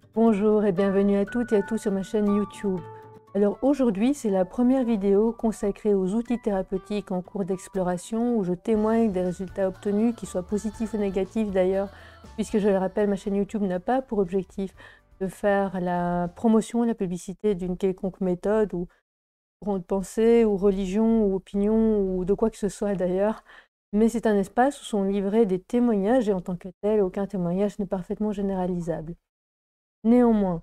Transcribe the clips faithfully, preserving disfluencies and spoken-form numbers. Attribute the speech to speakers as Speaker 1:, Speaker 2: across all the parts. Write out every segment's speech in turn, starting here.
Speaker 1: Bonjour et bienvenue à toutes et à tous sur ma chaîne YouTube. Alors aujourd'hui, c'est la première vidéo consacrée aux outils thérapeutiques en cours d'exploration où je témoigne des résultats obtenus, qu'ils soient positifs ou négatifs d'ailleurs, puisque je le rappelle, ma chaîne YouTube n'a pas pour objectif de faire la promotion, la publicité d'une quelconque méthode ou courant de pensée ou religion ou opinion ou de quoi que ce soit d'ailleurs, mais c'est un espace où sont livrés des témoignages et en tant que tel, aucun témoignage n'est parfaitement généralisable. Néanmoins,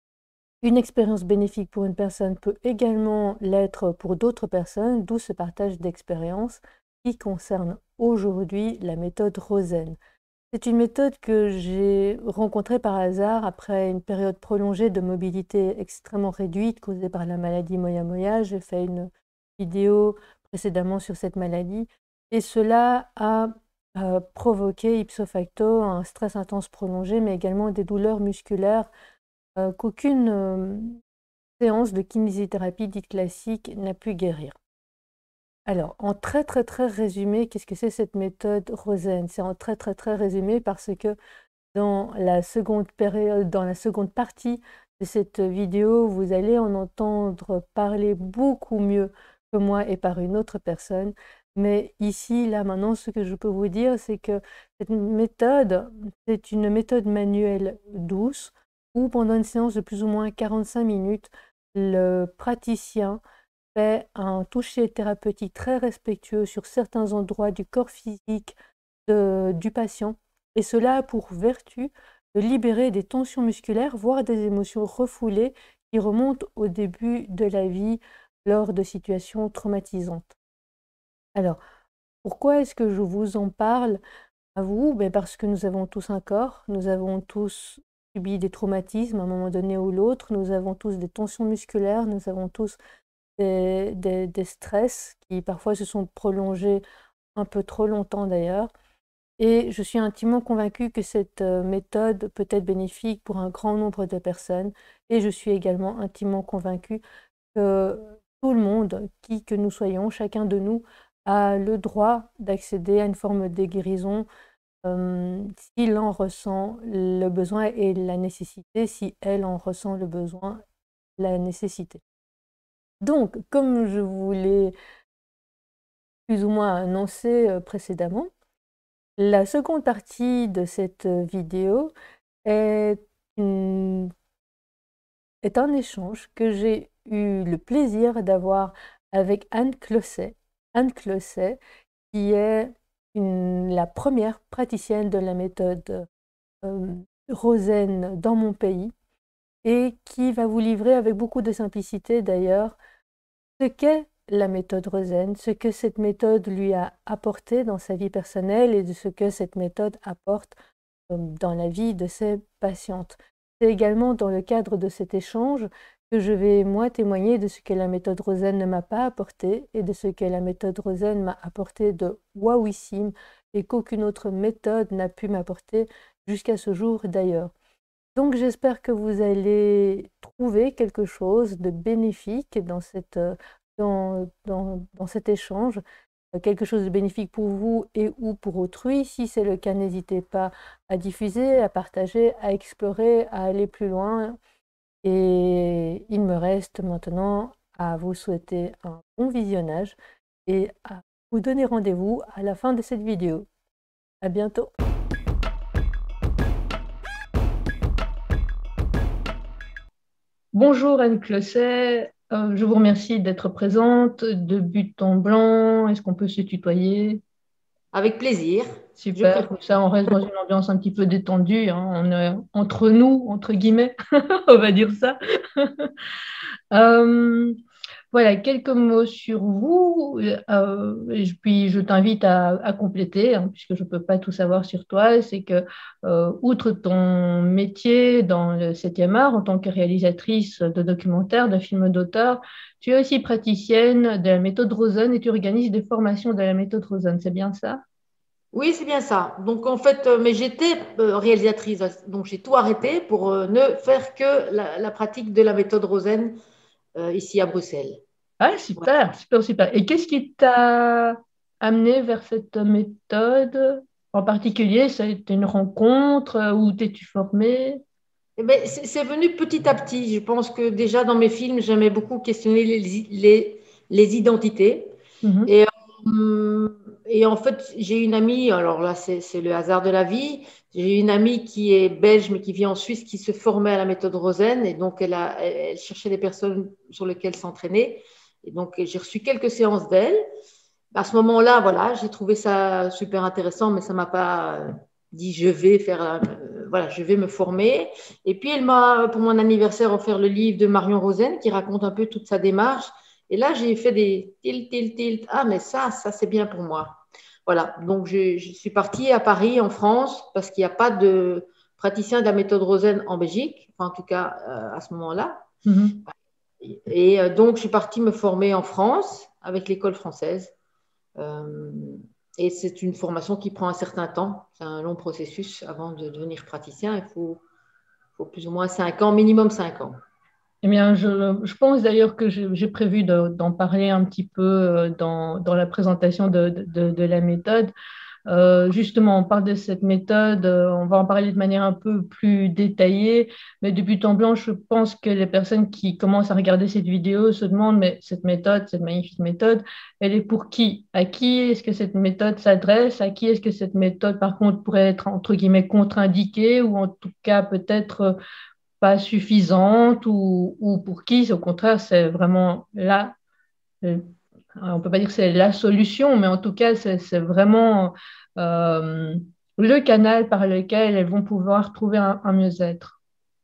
Speaker 1: une expérience bénéfique pour une personne peut également l'être pour d'autres personnes, d'où ce partage d'expériences qui concerne aujourd'hui la méthode Rosen. C'est une méthode que j'ai rencontrée par hasard après une période prolongée de mobilité extrêmement réduite causée par la maladie Moya Moya. J'ai fait une vidéo précédemment sur cette maladie et cela a euh, provoqué ipso facto un stress intense prolongé, mais également des douleurs musculaires euh, qu'aucune euh, séance de kinésithérapie dite classique n'a pu guérir. Alors, en très très très résumé, qu'est-ce que c'est cette méthode Rosen? C'est en très très très résumé parce que dans la seconde période, dans la seconde partie de cette vidéo, vous allez en entendre parler beaucoup mieux que moi et par une autre personne. Mais ici, là, maintenant, ce que je peux vous dire, c'est que cette méthode, c'est une méthode manuelle douce où pendant une séance de plus ou moins quarante-cinq minutes, le praticien fait un toucher thérapeutique très respectueux sur certains endroits du corps physique de- du patient, et cela a pour vertu de libérer des tensions musculaires, voire des émotions refoulées qui remontent au début de la vie lors de situations traumatisantes. Alors, pourquoi est-ce que je vous en parle à vous? Ben parce que nous avons tous un corps, nous avons tous subi des traumatismes à un moment donné ou l'autre, nous avons tous des tensions musculaires, nous avons tous des, des- des stress qui parfois se sont prolongés un peu trop longtemps d'ailleurs. Et je suis intimement convaincue que cette euh, méthode peut être bénéfique pour un grand nombre de personnes. Et je suis également intimement convaincue que tout le monde, qui que nous soyons, chacun de nous, a le droit d'accéder à une forme de guérison euh, s'il en ressent le besoin et la nécessité, si elle en ressent le besoin, la nécessité. Donc, comme je vous l'ai plus ou moins annoncé euh, précédemment, la seconde partie de cette euh, vidéo est, une- est un échange que j'ai eu le plaisir d'avoir avec Anne Closset. Anne Closset, qui est une- la première praticienne de la méthode euh, Rosen dans mon pays et qui va vous livrer avec beaucoup de simplicité d'ailleurs ce qu'est la méthode Rosen, ce que cette méthode lui a apporté dans sa vie personnelle et de ce que cette méthode apporte euh, dans la vie de ses patientes. C'est également dans le cadre de cet échange que je vais, moi, témoigner de ce que la méthode Rosen ne m'a pas apporté et de ce que la méthode Rosen m'a apporté de wowissime et qu'aucune autre méthode n'a pu m'apporter jusqu'à ce jour d'ailleurs. Donc j'espère que vous allez trouver quelque chose de bénéfique dans, cette, euh, dans, dans, dans cet échange, euh, quelque chose de bénéfique pour vous et ou pour autrui. Si c'est le cas, n'hésitez pas à diffuser, à partager, à explorer, à aller plus loin. Et il me reste maintenant à vous souhaiter un bon visionnage et à vous donner rendez-vous à la fin de cette vidéo. À bientôt! Bonjour Anne Closset, Euh, je vous remercie d'être présente. De but en blanc, est-ce qu'on peut se tutoyer?
Speaker 2: Avec plaisir. Je
Speaker 1: Super,
Speaker 2: préfère.
Speaker 1: comme ça on reste dans une ambiance un petit peu détendue, hein. On est entre nous, entre guillemets, on va dire ça. Euh, voilà, quelques mots sur vous, euh, et je- puis je t'invite à, à compléter, hein, puisque je ne peux pas tout savoir sur toi. C'est que, euh, outre ton métier dans le septième art, en tant que réalisatrice de documentaires, de films d'auteur, tu es aussi praticienne de la méthode Rosen et tu organises des formations de la méthode Rosen, c'est bien ça?
Speaker 2: Oui, c'est bien ça. Donc, en fait, euh, mais j'étais euh, réalisatrice, donc j'ai tout arrêté pour euh, ne faire que la, la pratique de la méthode Rosen euh, ici à Bruxelles.
Speaker 1: Ah,
Speaker 2: Ouais.
Speaker 1: super, super, super. Et qu'est-ce qui t'a amené vers cette méthode en particulier? Ça a été une rencontre, euh, où t'es-tu formée?
Speaker 2: Eh ben, c'est c'est venu petit à petit. Je pense que déjà dans mes films, j'aimais beaucoup questionner les, les, les identités.
Speaker 1: Mhm.
Speaker 2: Et, euh, et en fait, j'ai une amie, alors là, c'est c'est le hasard de la vie. J'ai une amie qui est belge, mais qui vit en Suisse, qui se formait à la méthode Rosen. Et donc, elle, a, elle, elle cherchait des personnes sur lesquelles s'entraîner. Et donc, j'ai reçu quelques séances d'elle. À ce moment-là, voilà, j'ai trouvé ça super intéressant, mais ça m'a pas euh, dit je vais faire, euh, voilà, je vais me former. Et puis elle m'a, pour mon anniversaire, offert le livre de Marion Rosen qui raconte un peu toute sa démarche. Et là, j'ai fait des tilt, tilt, tilt. Ah, mais ça, ça c'est bien pour moi. Voilà. Donc je, je suis partie à Paris, en France, parce qu'il n'y a pas de praticien de la méthode Rosen en Belgique, enfin, en tout cas euh, à ce moment-là.
Speaker 1: Mhm.
Speaker 2: Et euh, donc je suis partie me former en France avec l'école française. Euh, et c'est une formation qui prend un certain temps. C'est un long processus avant de devenir praticien. Il faut, faut plus ou moins cinq ans, minimum cinq ans.
Speaker 1: Eh bien, je, je pense d'ailleurs que j'ai j'ai prévu de- d'en parler un petit peu euh, dans, dans la présentation de, de, de la méthode. Euh, justement, on parle de cette méthode, euh, on va en parler de manière un peu plus détaillée, mais de but en blanc, je pense que les personnes qui commencent à regarder cette vidéo se demandent, mais cette méthode, cette magnifique méthode, elle est pour qui? À qui est-ce que cette méthode s'adresse? À qui est-ce que cette méthode, par contre, pourrait être, entre guillemets, contre-indiquée ou en tout cas peut-être euh, pas suffisante ou, ou pour qui, au contraire, c'est vraiment là. euh, on ne peut pas dire que c'est la solution, mais en tout cas, c'est c'est vraiment euh, le canal par lequel elles vont pouvoir trouver un, un mieux-être.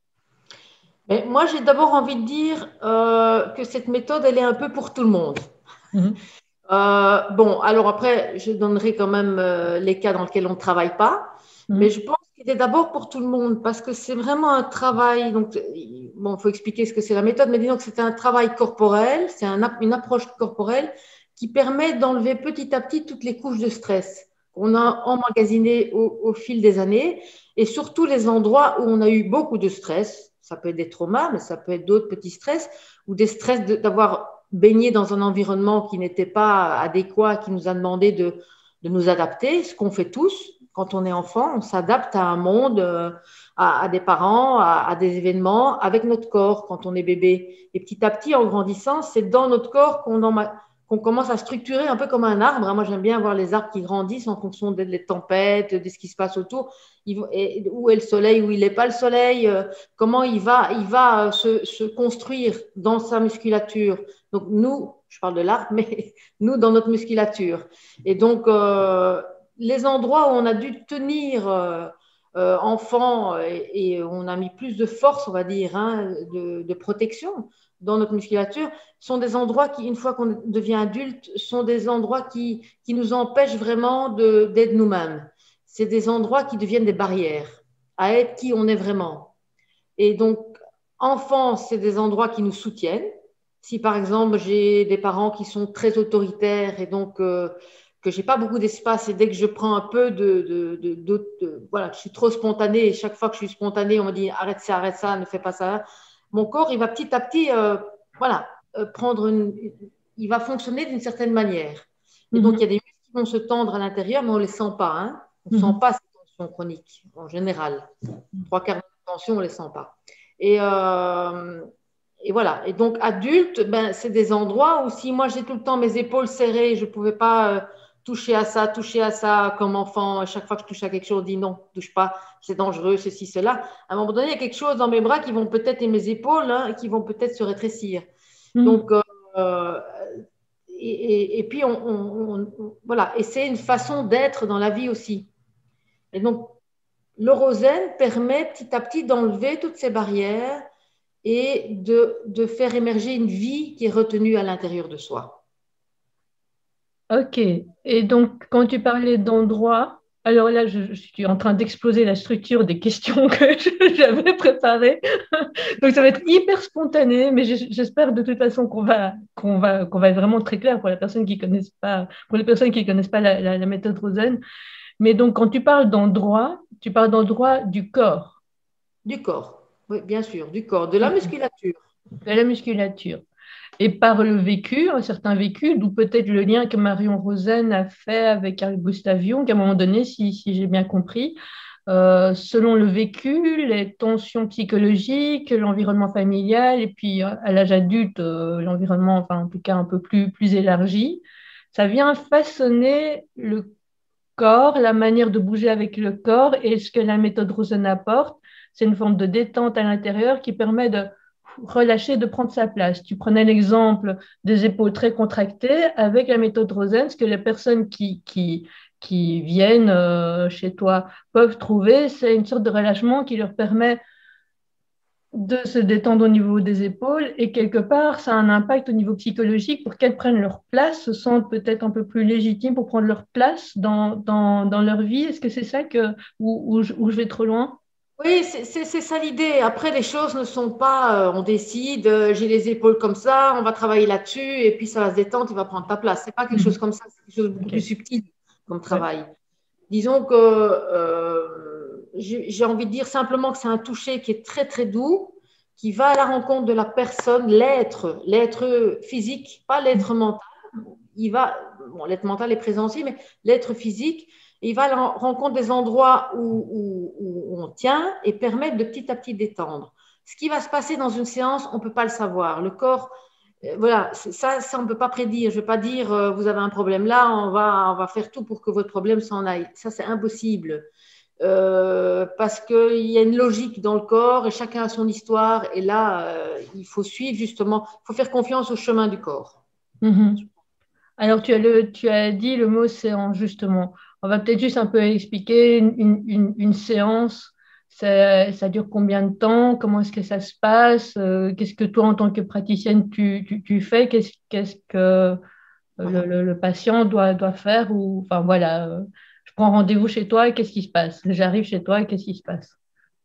Speaker 2: Mais moi, j'ai d'abord envie de dire euh, que cette méthode, elle est un peu pour tout le monde.
Speaker 1: Mhm,
Speaker 2: Euh, bon, alors après, je donnerai quand même euh, les cas dans lesquels on ne travaille pas, mais
Speaker 1: mhm,
Speaker 2: je pense qu'il est d'abord pour tout le monde parce que c'est vraiment un travail. Donc, il- bon, il faut expliquer ce que c'est la méthode, mais disons que c'est un travail corporel, c'est un, une approche corporelle qui permet d'enlever petit à petit toutes les couches de stress qu'on a emmagasinées au, au fil des années et surtout les endroits où on a eu beaucoup de stress. Ça peut être des traumas, mais ça peut être d'autres petits stress ou des stress de- d'avoir baigné dans un environnement qui n'était pas adéquat, qui nous a demandé de, de nous adapter, ce qu'on fait tous. Quand on est enfant, on s'adapte à un monde, euh, à, à des parents, à, à des événements, avec notre corps quand on est bébé. Et petit à petit, en grandissant, c'est dans notre corps qu'on en- qu'on commence à structurer un peu comme un arbre. Moi, j'aime bien voir les arbres qui grandissent en fonction des, des tempêtes, de ce qui se passe autour. Il- et où est le soleil, où il n'est pas le soleil, euh, comment il va, il va euh, se, se construire dans sa musculature. Donc, nous, je parle de l'arbre, mais nous, dans notre musculature. Et donc, euh, les endroits où on a dû tenir euh, euh, enfant et, et on a mis plus de force, on va dire, hein, de, de protection dans notre musculature, sont des endroits qui, une fois qu'on devient adulte, sont des endroits qui, qui nous empêchent vraiment de, d'être nous-mêmes. C'est des endroits qui deviennent des barrières à être qui on est vraiment. Et donc, enfance, c'est des endroits qui nous soutiennent. Si par exemple, j'ai des parents qui sont très autoritaires et donc euh, que j'ai pas beaucoup d'espace et dès que je prends un peu de, de, de, de, de voilà, je suis trop spontanée et chaque fois que je suis spontanée, on me dit arrête ça, arrête ça, ne fais pas ça. Mon corps, il va petit à petit, euh, voilà, euh, prendre une, il va fonctionner d'une certaine manière. Et donc, il y
Speaker 1: mhm,
Speaker 2: a des muscles qui vont se tendre à l'intérieur, mais on ne les sent pas. Hein. On ne sent
Speaker 1: mhm.
Speaker 2: pas ces tensions chroniques en général. Trois quarts de la tension, on ne les sent pas. Et, euh, et voilà. Et donc, adulte, ben, c'est des endroits où si moi j'ai tout le temps mes épaules serrées, je ne pouvais pas euh, toucher à ça, toucher à ça comme enfant. À chaque fois que je touche à quelque chose, je dis non, touche pas, c'est dangereux, ceci, cela. À un moment donné, il y a quelque chose dans mes bras qui vont peut-être, et mes épaules, hein, qui vont peut-être se rétrécir.
Speaker 1: Mhm.
Speaker 2: Donc, euh, et, et, et, puis, on, on, on, voilà. Et c'est une façon d'être dans la vie aussi. Et donc, le Rosen permet petit à petit d'enlever toutes ces barrières et de, de faire émerger une vie qui est retenue à l'intérieur de soi.
Speaker 1: Ok. Et donc, quand tu parlais d'endroit, alors là, je, je suis en train d'exploser la structure des questions que je- j'avais préparées. Donc, ça va être hyper spontané, mais j'es- j'espère de toute façon qu'on va, qu'on va, qu'on va être vraiment très clair pour les personnes qui connaissent pas, pour les personnes qui connaissent pas la, la- la méthode Rosen. Mais donc, quand tu parles d'endroit, tu parles d'endroit du corps,
Speaker 2: Du corps, oui, bien sûr, du corps, de la
Speaker 1: ok,
Speaker 2: musculature.
Speaker 1: de la musculature. Et par le vécu, un certain vécu, d'où peut-être le lien que Marion Rosen a fait avec Carl Gustavion, qu'à un moment donné, si, si j'ai bien compris, euh, selon le vécu, les tensions psychologiques, l'environnement familial, et puis euh, à l'âge adulte, euh, l'environnement, enfin en tout cas un peu plus, plus élargi. Ça vient façonner le corps, la manière de bouger avec le corps, et ce que la méthode Rosen apporte, c'est une forme de détente à l'intérieur qui permet de relâcher, de prendre sa place. Tu prenais l'exemple des épaules très contractées. Avec la méthode Rosen, ce que les personnes qui, qui, qui viennent euh, chez toi peuvent trouver, c'est une sorte de relâchement qui leur permet de se détendre au niveau des épaules et quelque part, ça a un impact au niveau psychologique pour qu'elles prennent leur place, se sentent peut-être un peu plus légitimes pour prendre leur place dans, dans, dans leur vie. Est-ce que c'est ça que, où, où, je, où je vais trop loin?
Speaker 2: Oui, c'est c'est- c'est ça l'idée. Après, les choses ne sont pas, euh, on décide, euh, j'ai les épaules comme ça, on va travailler là-dessus, et puis ça va se détendre, il va prendre ta place. C'est pas quelque chose
Speaker 1: Mhm.
Speaker 2: comme ça, c'est quelque chose de beaucoup plus
Speaker 1: Ok.
Speaker 2: subtil comme
Speaker 1: Ouais.
Speaker 2: travail. Disons que euh, j'ai j'ai envie de dire simplement que c'est un toucher qui est très très doux, qui va à la rencontre de la personne, l'être, l'être physique, pas l'être mental. Il va, bon, l'être mental est présent aussi, mais l'être physique, il va à la rencontre des endroits où, où, où on tient et permettre de petit à petit détendre. Ce qui va se passer dans une séance, on ne peut pas le savoir. Le corps, euh, voilà, ça, ça on ne peut pas prédire. Je ne vais pas dire, euh, vous avez un problème là, on va, on va faire tout pour que votre problème s'en aille. Ça, c'est impossible. Euh, parce qu'il y a une logique dans le corps et chacun a son histoire. Et là, euh, il faut suivre justement, il faut faire confiance au chemin du corps.
Speaker 1: Mhm. Alors, tu as, le, tu as dit le mot séance, justement. On va peut-être juste un peu expliquer une, une, une- une séance. Ça, ça dure combien de temps? Comment est-ce que ça se passe? Euh, qu'est-ce que toi, en tant que praticienne, tu, tu, tu fais? Qu'est-ce, qu'est-ce que le,
Speaker 2: Voilà.
Speaker 1: le- le patient doit, doit faire? Ou, enfin, voilà, euh, je prends rendez-vous chez toi et qu'est-ce qui se passe? J'arrive chez toi et qu'est-ce qui se passe?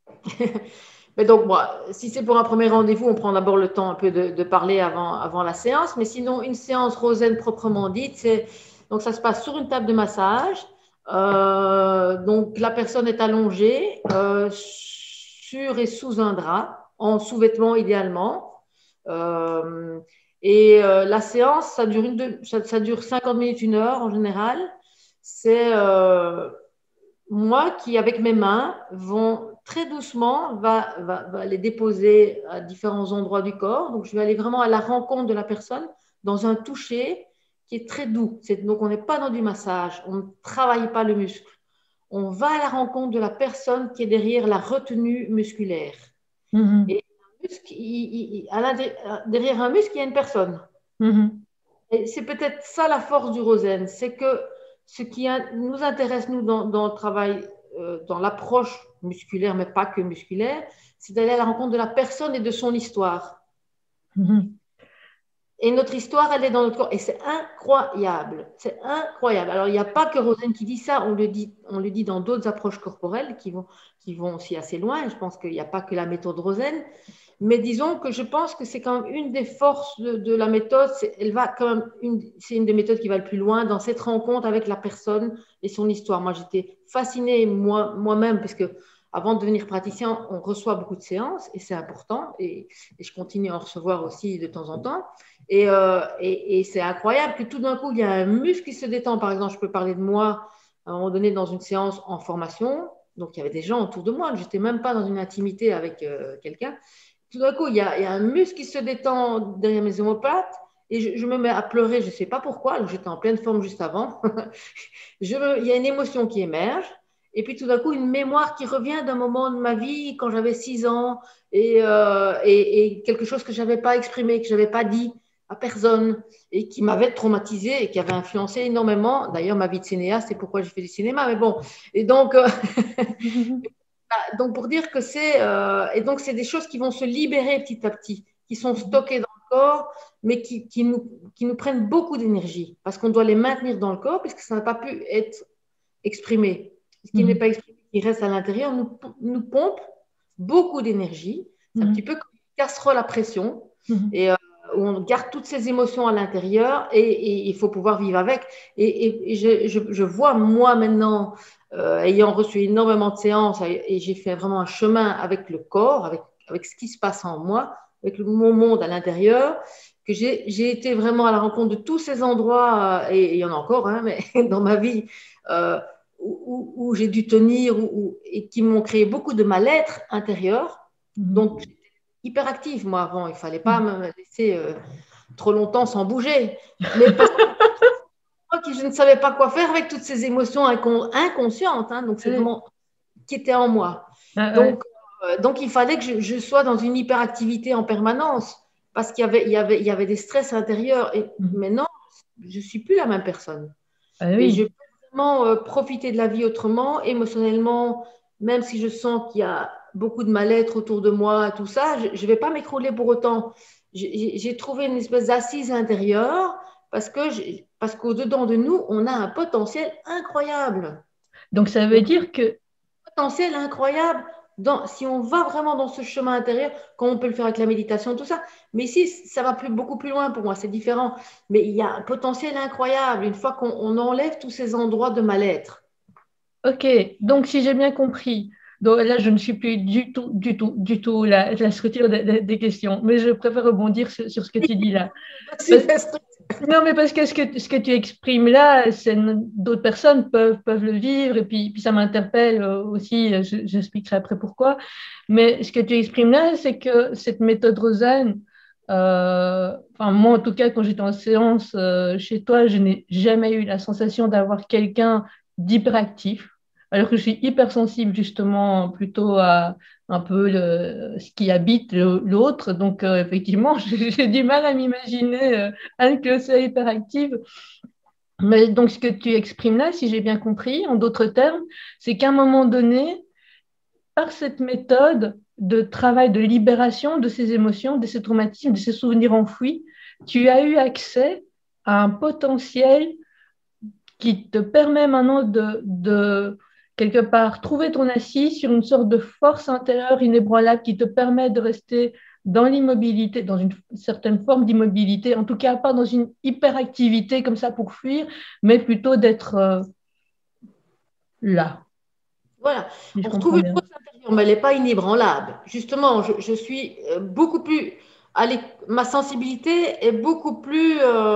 Speaker 2: Mais donc, moi, si c'est pour un premier rendez-vous, on prend d'abord le temps un peu de, de parler avant, avant la séance. Mais sinon, une séance Rosen proprement dite, c'est donc ça se passe sur une table de massage. Euh, donc, la personne est allongée euh, sur et sous un drap, en sous-vêtements idéalement. Euh, et euh, la séance, ça dure, une, deux, ça, ça dure cinquante minutes, une heure en général. C'est euh, moi qui, avec mes mains, vont très doucement, va, va, va les déposer à différents endroits du corps. Donc, je vais aller vraiment à la rencontre de la personne dans un toucher qui est très doux. C'est, donc, on n'est pas dans du massage, on ne travaille pas le muscle. On va à la rencontre de la personne qui est derrière la retenue musculaire.
Speaker 1: Mhm,
Speaker 2: Et muscle, il, il, à derrière un muscle, il y a une personne.
Speaker 1: mhm,
Speaker 2: Et c'est peut-être ça la force du Rosen, c'est que ce qui nous intéresse, nous, dans, dans le travail, euh, dans l'approche musculaire, mais pas que musculaire, c'est d'aller à la rencontre de la personne et de son histoire.
Speaker 1: mhm.
Speaker 2: Et notre histoire, elle est dans notre corps. Et c'est incroyable. C'est incroyable. Alors, il n'y a pas que Rosen qui dit ça. On le dit, on le dit dans d'autres approches corporelles qui vont, qui vont aussi assez loin. Je pense qu'il n'y a pas que la méthode Rosen. Mais disons que je pense que c'est quand même une des forces de, de la méthode. C'est, elle va quand même une, c'est une des méthodes qui va le plus loin dans cette rencontre avec la personne et son histoire. Moi, j'étais fascinée moi, moi-même parce que avant de devenir praticien, on reçoit beaucoup de séances et c'est important. Et, et je continue à en recevoir aussi de temps en temps. Et, euh, et, et c'est incroyable que tout d'un coup, il y a un muscle qui se détend. Par exemple, je peux parler de moi à un moment donné dans une séance en formation. Donc, il y avait des gens autour de moi. Je n'étais même pas dans une intimité avec euh, quelqu'un. Tout d'un coup, il y, a, il y, a, un muscle qui se détend derrière mes omoplates et je, je me mets à pleurer. Je ne sais pas pourquoi. Alors, j'étais en pleine forme juste avant. je me, il y a une émotion qui émerge. Et puis tout d'un coup, une mémoire qui revient d'un moment de ma vie quand j'avais six ans et, euh, et, et quelque chose que je n'avais pas exprimé, que je n'avais pas dit à personne et qui m'avait traumatisé et qui avait influencé énormément. D'ailleurs, ma vie de cinéaste, c'est pourquoi j'ai fait du cinéma. Mais bon, et donc, euh, donc pour dire que c'est euh, et donc c'est des choses qui vont se libérer petit à petit, qui sont stockées dans le corps, mais qui, qui nous qui nous prennent beaucoup d'énergie parce qu'on doit les maintenir dans le corps puisque ça n'a pas pu être exprimé. Ce qui n'est
Speaker 1: Mhm,
Speaker 2: pas exprimé, qui reste à l'intérieur, nous, nous pompe beaucoup d'énergie. C'est un petit
Speaker 1: mhm,
Speaker 2: peu comme une casserole à pression
Speaker 1: mhm,
Speaker 2: et euh, où on garde toutes ces émotions à l'intérieur et, et il faut pouvoir vivre avec. Et, et, et je, je, je, vois moi maintenant, euh, ayant reçu énormément de séances et j'ai fait vraiment un chemin avec le corps, avec, avec ce qui se passe en moi, avec le, mon monde à l'intérieur, que j'ai, j'ai été vraiment à la rencontre de tous ces endroits, euh, et il y en a encore, hein, mais dans ma vie, euh, où, où j'ai dû tenir ou, où, et qui m'ont créé beaucoup de mal-être intérieur. Mmh. Donc, j'étais hyper active, moi, avant. Il ne fallait pas me laisser euh, trop longtemps sans bouger. Mais parce que je ne savais pas quoi faire avec toutes ces émotions incon inconscientes. Hein, donc, c'est vraiment qui était en moi. Ah, donc, ouais. euh, donc, il fallait que je, je sois dans une hyperactivité en permanence parce qu'il y avait, il y avait, il y avait des stress intérieurs. Et mmh. maintenant, je ne suis plus la même personne. Ah, oui. Et je peux vraiment euh, profiter de la vie autrement, émotionnellement, même si je sens qu'il y a beaucoup de mal-être autour de moi, tout ça, je ne vais pas m'écrouler pour autant. J'ai trouvé une espèce d'assise intérieure parce que parce qu'au-dedans de nous, on a un potentiel incroyable.
Speaker 3: Donc, ça veut Donc, dire que...
Speaker 2: potentiel incroyable. Dans, si on va vraiment dans ce chemin intérieur, comme on peut le faire avec la méditation, tout ça. Mais ici, ça va plus, beaucoup plus loin pour moi, c'est différent. Mais il y a un potentiel incroyable une fois qu'on enlève tous ces endroits de mal-être.
Speaker 3: Ok, donc si j'ai bien compris, donc là je ne suis plus du tout, du tout, du tout la, la structure des, des, des questions, mais je préfère rebondir sur, sur ce que tu dis là. Parce, non, mais parce que ce que, ce que tu exprimes là, d'autres personnes peuvent, peuvent le vivre et puis, puis ça m'interpelle aussi, j'expliquerai après pourquoi. Mais ce que tu exprimes là, c'est que cette méthode Rosen, euh, enfin moi en tout cas quand j'étais en séance euh, chez toi, je n'ai jamais eu la sensation d'avoir quelqu'un d'hyperactif, alors que je suis hypersensible justement plutôt à un peu le, ce qui habite l'autre. Donc, euh, effectivement, j'ai du mal à m'imaginer euh, Anne Closet hyperactive. Mais donc, ce que tu exprimes là, si j'ai bien compris, en d'autres termes, c'est qu'à un moment donné, par cette méthode de travail de libération de ces émotions, de ces traumatismes, de ces souvenirs enfouis, tu as eu accès à un potentiel qui te permet maintenant de, de, quelque part, trouver ton assise sur une sorte de force intérieure inébranlable qui te permet de rester dans l'immobilité, dans une certaine forme d'immobilité, en tout cas pas dans une hyperactivité comme ça pour fuir, mais plutôt d'être euh, là.
Speaker 2: Voilà, si on retrouve une force intérieure, mais elle n'est pas inébranlable. Justement, je, je suis beaucoup plus, ma sensibilité est beaucoup plus...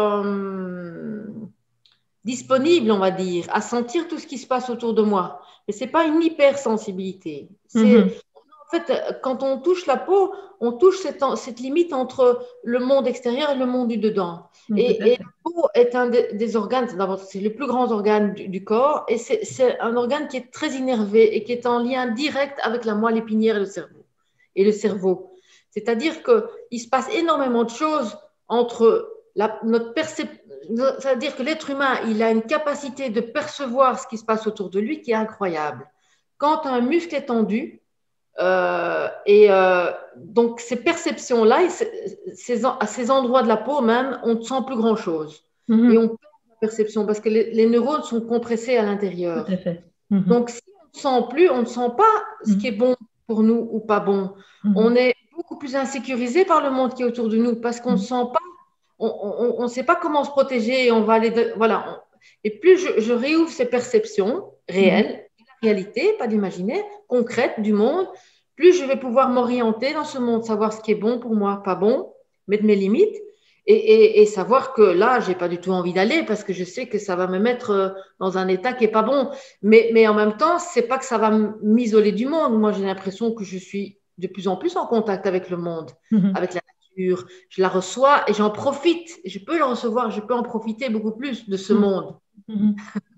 Speaker 2: Euh, disponible, on va dire, à sentir tout ce qui se passe autour de moi. Mais ce n'est pas une hypersensibilité. Mm-hmm. En fait, quand on touche la peau, on touche cette, cette limite entre le monde extérieur et le monde du dedans. Mm-hmm. et, et la peau est un des, des organes, c'est le plus grand organe du, du corps, et c'est un organe qui est très innervé et qui est en lien direct avec la moelle épinière et le cerveau. Et le cerveau. C'est-à-dire qu'il se passe énormément de choses entre la, notre perception. C'est-à-dire que l'être humain, il a une capacité de percevoir ce qui se passe autour de lui qui est incroyable. Quand un muscle est tendu, euh, et euh, donc ces perceptions-là, ces, à ces endroits de la peau même, on ne sent plus grand-chose. Mm-hmm. Et on perd la perception parce que les, les neurones sont compressés à l'intérieur. Mm-hmm. Donc si on ne sent plus, on ne sent pas ce qui est bon pour nous ou pas bon. Mm-hmm. On est beaucoup plus insécurisé par le monde qui est autour de nous parce qu'on ne sent pas. On ne sait pas comment se protéger et on va aller de, voilà. On, et plus je, je réouvre ces perceptions réelles, mmh. la réalité, pas d'imaginaire, concrète du monde, plus je vais pouvoir m'orienter dans ce monde, savoir ce qui est bon pour moi, pas bon, mettre mes limites et, et, et savoir que là, je n'ai pas du tout envie d'aller parce que je sais que ça va me mettre dans un état qui n'est pas bon. Mais, mais en même temps, ce n'est pas que ça va m'isoler du monde. Moi, j'ai l'impression que je suis de plus en plus en contact avec le monde, mmh. avec la je la reçois et j'en profite. Je peux le recevoir, je peux en profiter beaucoup plus de ce mmh. monde.
Speaker 3: Mmh.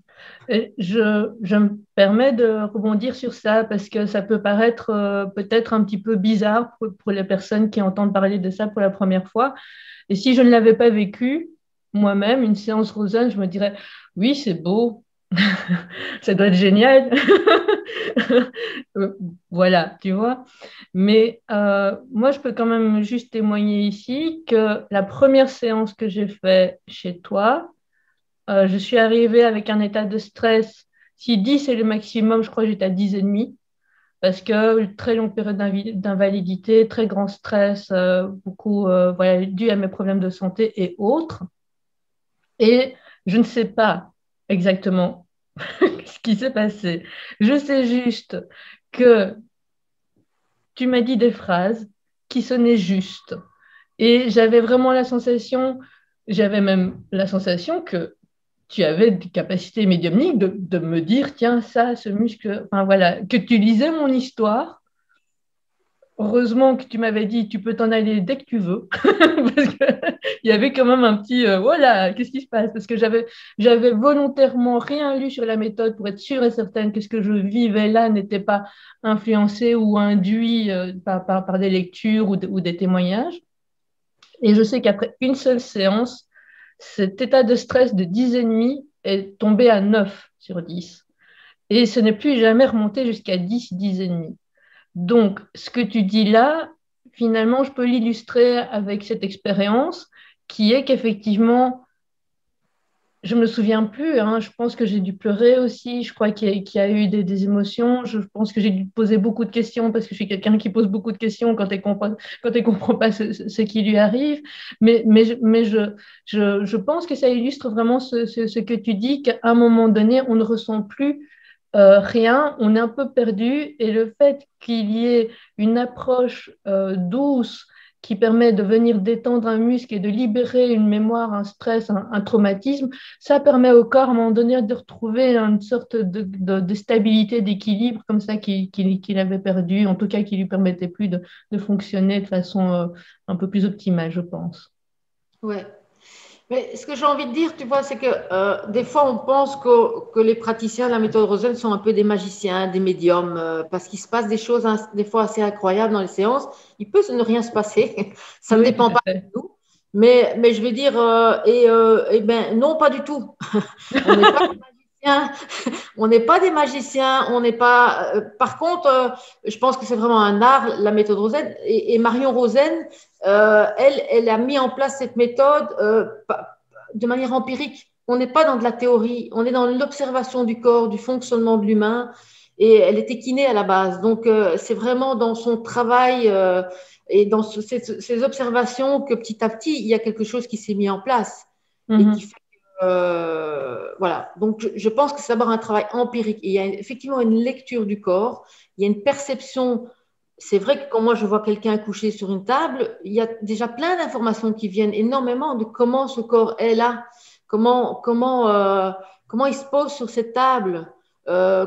Speaker 3: Et je, je me permets de rebondir sur ça parce que ça peut paraître euh, peut-être un petit peu bizarre pour, pour les personnes qui entendent parler de ça pour la première fois. Et si je ne l'avais pas vécu moi-même, une séance Rosen, je me dirais oui, c'est beau. Ça doit être génial. Voilà, tu vois. Mais euh, moi, je peux quand même juste témoigner ici que la première séance que j'ai faite chez toi, euh, je suis arrivée avec un état de stress. Si dix c'est le maximum, je crois que j'étais à dix et demi. Parce que très longue période d'invalidité, très grand stress, euh, beaucoup euh, voilà, dû à mes problèmes de santé et autres. Et je ne sais pas exactement ce qui s'est passé. Je sais juste que tu m'as dit des phrases qui sonnaient justes. Et j'avais vraiment la sensation, j'avais même la sensation que tu avais des capacités médiumniques de, de me dire, tiens, ça, ce muscle, enfin voilà, que tu lisais mon histoire. Heureusement que tu m'avais dit, tu peux t'en aller dès que tu veux, parce qu'il y avait quand même un petit, euh, voilà, qu'est-ce qui se passe? Parce que j'avais, j'avais volontairement rien lu sur la méthode pour être sûre et certaine que ce que je vivais là n'était pas influencé ou induit euh, par, par, par des lectures ou, de, ou des témoignages. Et je sais qu'après une seule séance, cet état de stress de dix et demi est tombé à neuf sur dix. Et ce n'est plus jamais remonté jusqu'à dix, dix et demi. Donc, ce que tu dis là, finalement, je peux l'illustrer avec cette expérience qui est qu'effectivement, je ne me souviens plus, hein, je pense que j'ai dû pleurer aussi, je crois qu'il y a, qu'il y a eu des, des émotions, je pense que j'ai dû poser beaucoup de questions parce que je suis quelqu'un qui pose beaucoup de questions quand elle ne comprend, quand elle comprend pas ce, ce qui lui arrive, mais, mais, mais je, je, je pense que ça illustre vraiment ce, ce, ce que tu dis, qu'à un moment donné, on ne ressent plus Euh, rien, on est un peu perdu et le fait qu'il y ait une approche euh, douce qui permet de venir détendre un muscle et de libérer une mémoire, un stress, un, un traumatisme, ça permet au corps à un moment donné de retrouver une sorte de, de, de stabilité, d'équilibre comme ça qu'il qu'il, qu'il avait perdu, en tout cas qui lui permettait plus de, de fonctionner de façon euh, un peu plus optimale, je pense.
Speaker 2: Ouais. Mais ce que j'ai envie de dire, tu vois, c'est que euh, des fois, on pense que, que les praticiens de la méthode Rosen sont un peu des magiciens, des médiums, euh, parce qu'il se passe des choses hein, des fois assez incroyables dans les séances. Il peut ne rien se passer, ça ne
Speaker 3: Oui,
Speaker 2: dépend pas de nous. Mais, mais je vais dire, euh, et, euh, et ben non, pas du tout. On n'est pas des magiciens, on n'est pas des magiciens, on n'est pas. Euh, par contre, euh, je pense que c'est vraiment un art, la méthode Rosen. Et, et Marion Rosen, euh, elle, elle a mis en place cette méthode euh, de manière empirique. On n'est pas dans de la théorie, on est dans l'observation du corps, du fonctionnement de l'humain. Et elle était kiné à la base. Donc, euh, c'est vraiment dans son travail euh, et dans ce, ces, ces observations que petit à petit, il y a quelque chose qui s'est mis en place. Mm-hmm. Et qui fait que, euh, voilà. Donc, je, je pense que c'est d'abord un travail empirique. Et il y a effectivement une lecture du corps, il y a une perception. C'est vrai que quand moi je vois quelqu'un couché sur une table, il y a déjà plein d'informations qui viennent énormément de comment ce corps est là, comment, comment, euh, comment il se pose sur cette table. Euh,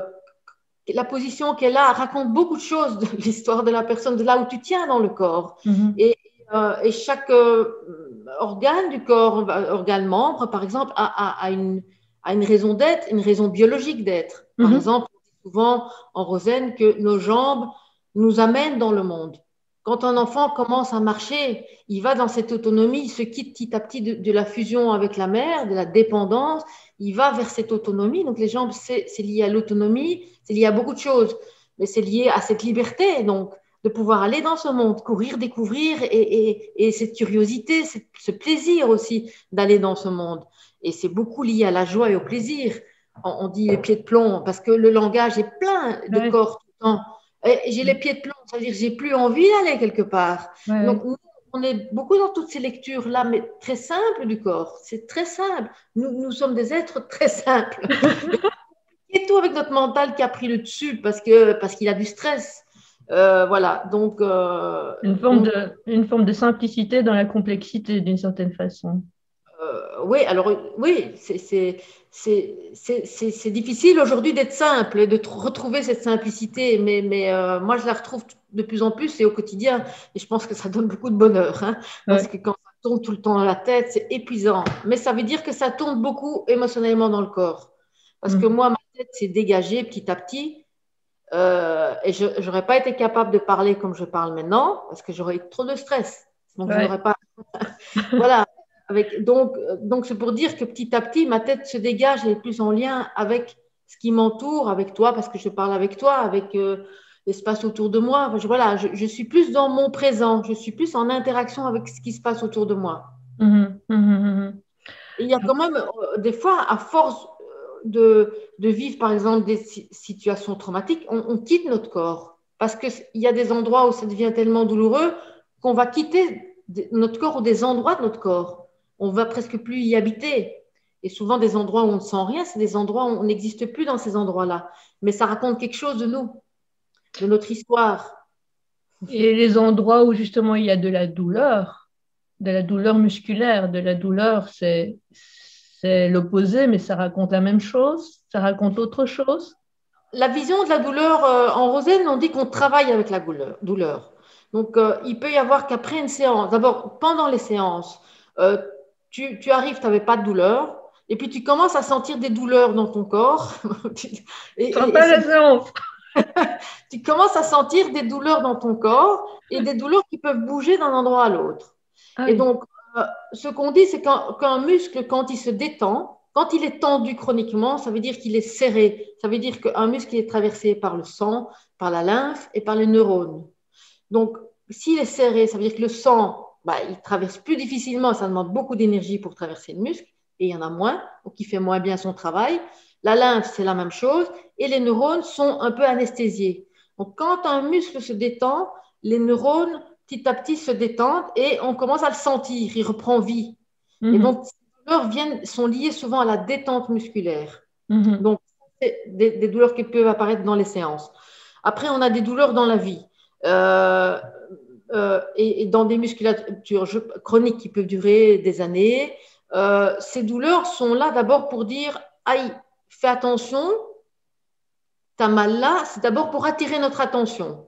Speaker 2: la position qu'elle a raconte beaucoup de choses de l'histoire de la personne, de là où tu tiens dans le corps. Mm-hmm. Et, euh, et chaque euh, organe du corps, organe membre, par exemple, a, a, a, une, a une raison d'être, une raison biologique d'être. Mm-hmm. Par exemple, on dit souvent en Rosen que nos jambes nous amènent dans le monde. Quand un enfant commence à marcher, il va dans cette autonomie, il se quitte petit à petit de, de la fusion avec la mère, de la dépendance, il va vers cette autonomie. Donc les jambes, c'est, c'est lié à l'autonomie, c'est lié à beaucoup de choses, mais c'est lié à cette liberté, donc de pouvoir aller dans ce monde, courir, découvrir, et, et, et cette curiosité, cette, ce plaisir aussi d'aller dans ce monde. Et c'est beaucoup lié à la joie et au plaisir. On, on dit les pieds de plomb, parce que le langage est plein de ouais. corps tout le temps. Et j'ai les pieds de plomb, ça veut dire que j'ai plus envie d'aller quelque part. Ouais. Donc, nous, on est beaucoup dans toutes ces lectures-là, mais très simples du corps. C'est très simple. Nous, nous sommes des êtres très simples. Et tout avec notre mental qui a pris le dessus parce, que, parce qu'il a du stress. Euh, voilà, donc… Euh,
Speaker 3: une, forme
Speaker 2: donc
Speaker 3: de, une forme de simplicité dans la complexité, d'une certaine façon.
Speaker 2: Euh, oui, alors oui, c'est, c'est, c'est, c'est, c'est, c'est difficile aujourd'hui d'être simple et de t- retrouver cette simplicité, mais, mais euh, moi je la retrouve de plus en plus et au quotidien, et je pense que ça donne beaucoup de bonheur, hein, parce ouais. que quand ça tourne tout le temps dans la tête, c'est épuisant, mais ça veut dire que ça tourne beaucoup émotionnellement dans le corps, parce mmh. que moi, ma tête s'est dégagée petit à petit, euh, et je n'aurais pas été capable de parler comme je parle maintenant, parce que j'aurais eu trop de stress, donc ouais. je n'aurais pas… voilà. Avec, donc, donc, c'est pour dire que petit à petit, ma tête se dégage et est plus en lien avec ce qui m'entoure, avec toi, parce que je parle avec toi, avec euh, l'espace autour de moi. Enfin, je, voilà, je, je suis plus dans mon présent, je suis plus en interaction avec ce qui se passe autour de moi. Mmh, mmh, mmh. Et il y a quand même, euh, des fois, à force de, de vivre, par exemple, des situations traumatiques, on, on quitte notre corps. Parce qu'il y a des endroits où ça devient tellement douloureux qu'on va quitter notre corps ou des endroits de notre corps. On ne va presque plus y habiter. Et souvent, des endroits où on ne sent rien, c'est des endroits où on n'existe plus dans ces endroits-là. Mais ça raconte quelque chose de nous, de notre histoire.
Speaker 3: Et les endroits où justement il y a de la douleur, de la douleur musculaire, de la douleur, c'est, c'est l'opposé, mais ça raconte la même chose, ça raconte autre chose.
Speaker 2: La vision de la douleur euh, en Rosen, on dit qu'on travaille avec la douleur. douleur. Donc, euh, il peut y avoir qu'après une séance, d'abord, pendant les séances, euh, tu, tu arrives, tu n'avais pas de douleur, et puis tu commences à sentir des douleurs dans ton corps.
Speaker 3: et, et, pas et la séance.
Speaker 2: Tu commences à sentir des douleurs dans ton corps et des douleurs qui peuvent bouger d'un endroit à l'autre. Ah, et oui. donc, euh, ce qu'on dit, c'est qu'un, qu'un muscle, quand il se détend, quand il est tendu chroniquement, ça veut dire qu'il est serré. Ça veut dire qu'un muscle est traversé par le sang, par la lymphe et par les neurones. Donc, s'il est serré, ça veut dire que le sang, bah, il traverse plus difficilement. Ça demande beaucoup d'énergie pour traverser le muscle et il y en a moins, donc il fait moins bien son travail. La lymphe, c'est la même chose et les neurones sont un peu anesthésiés. Donc, quand un muscle se détend, les neurones, petit à petit, se détendent et on commence à le sentir. Il reprend vie. Mm-hmm. Et donc, douleurs viennent, sont liées souvent à la détente musculaire. Mm-hmm. Donc, c'est des, des douleurs qui peuvent apparaître dans les séances. Après, on a des douleurs dans la vie euh, euh, et, et dans des musculatures chroniques qui peuvent durer des années. Euh, ces douleurs sont là d'abord pour dire « Aïe, fais attention, tu as mal là », c'est d'abord pour attirer notre attention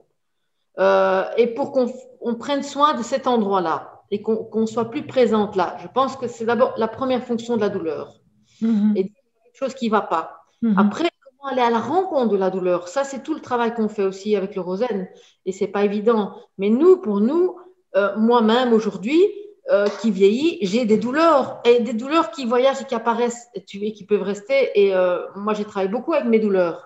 Speaker 2: euh, et pour qu'on on prenne soin de cet endroit-là et qu'on, qu'on soit plus présente là. Je pense que c'est d'abord la première fonction de la douleur. Mm-hmm. Et quelque chose qui ne va pas. Mm-hmm. Après, comment aller à la rencontre de la douleur? Ça, c'est tout le travail qu'on fait aussi avec le Rosen. Et ce n'est pas évident. Mais nous, pour nous, euh, moi-même aujourd'hui, euh, qui vieillis, j'ai des douleurs. Et des douleurs qui voyagent et qui apparaissent et qui peuvent rester. Et euh, moi, j'ai travaillé beaucoup avec mes douleurs.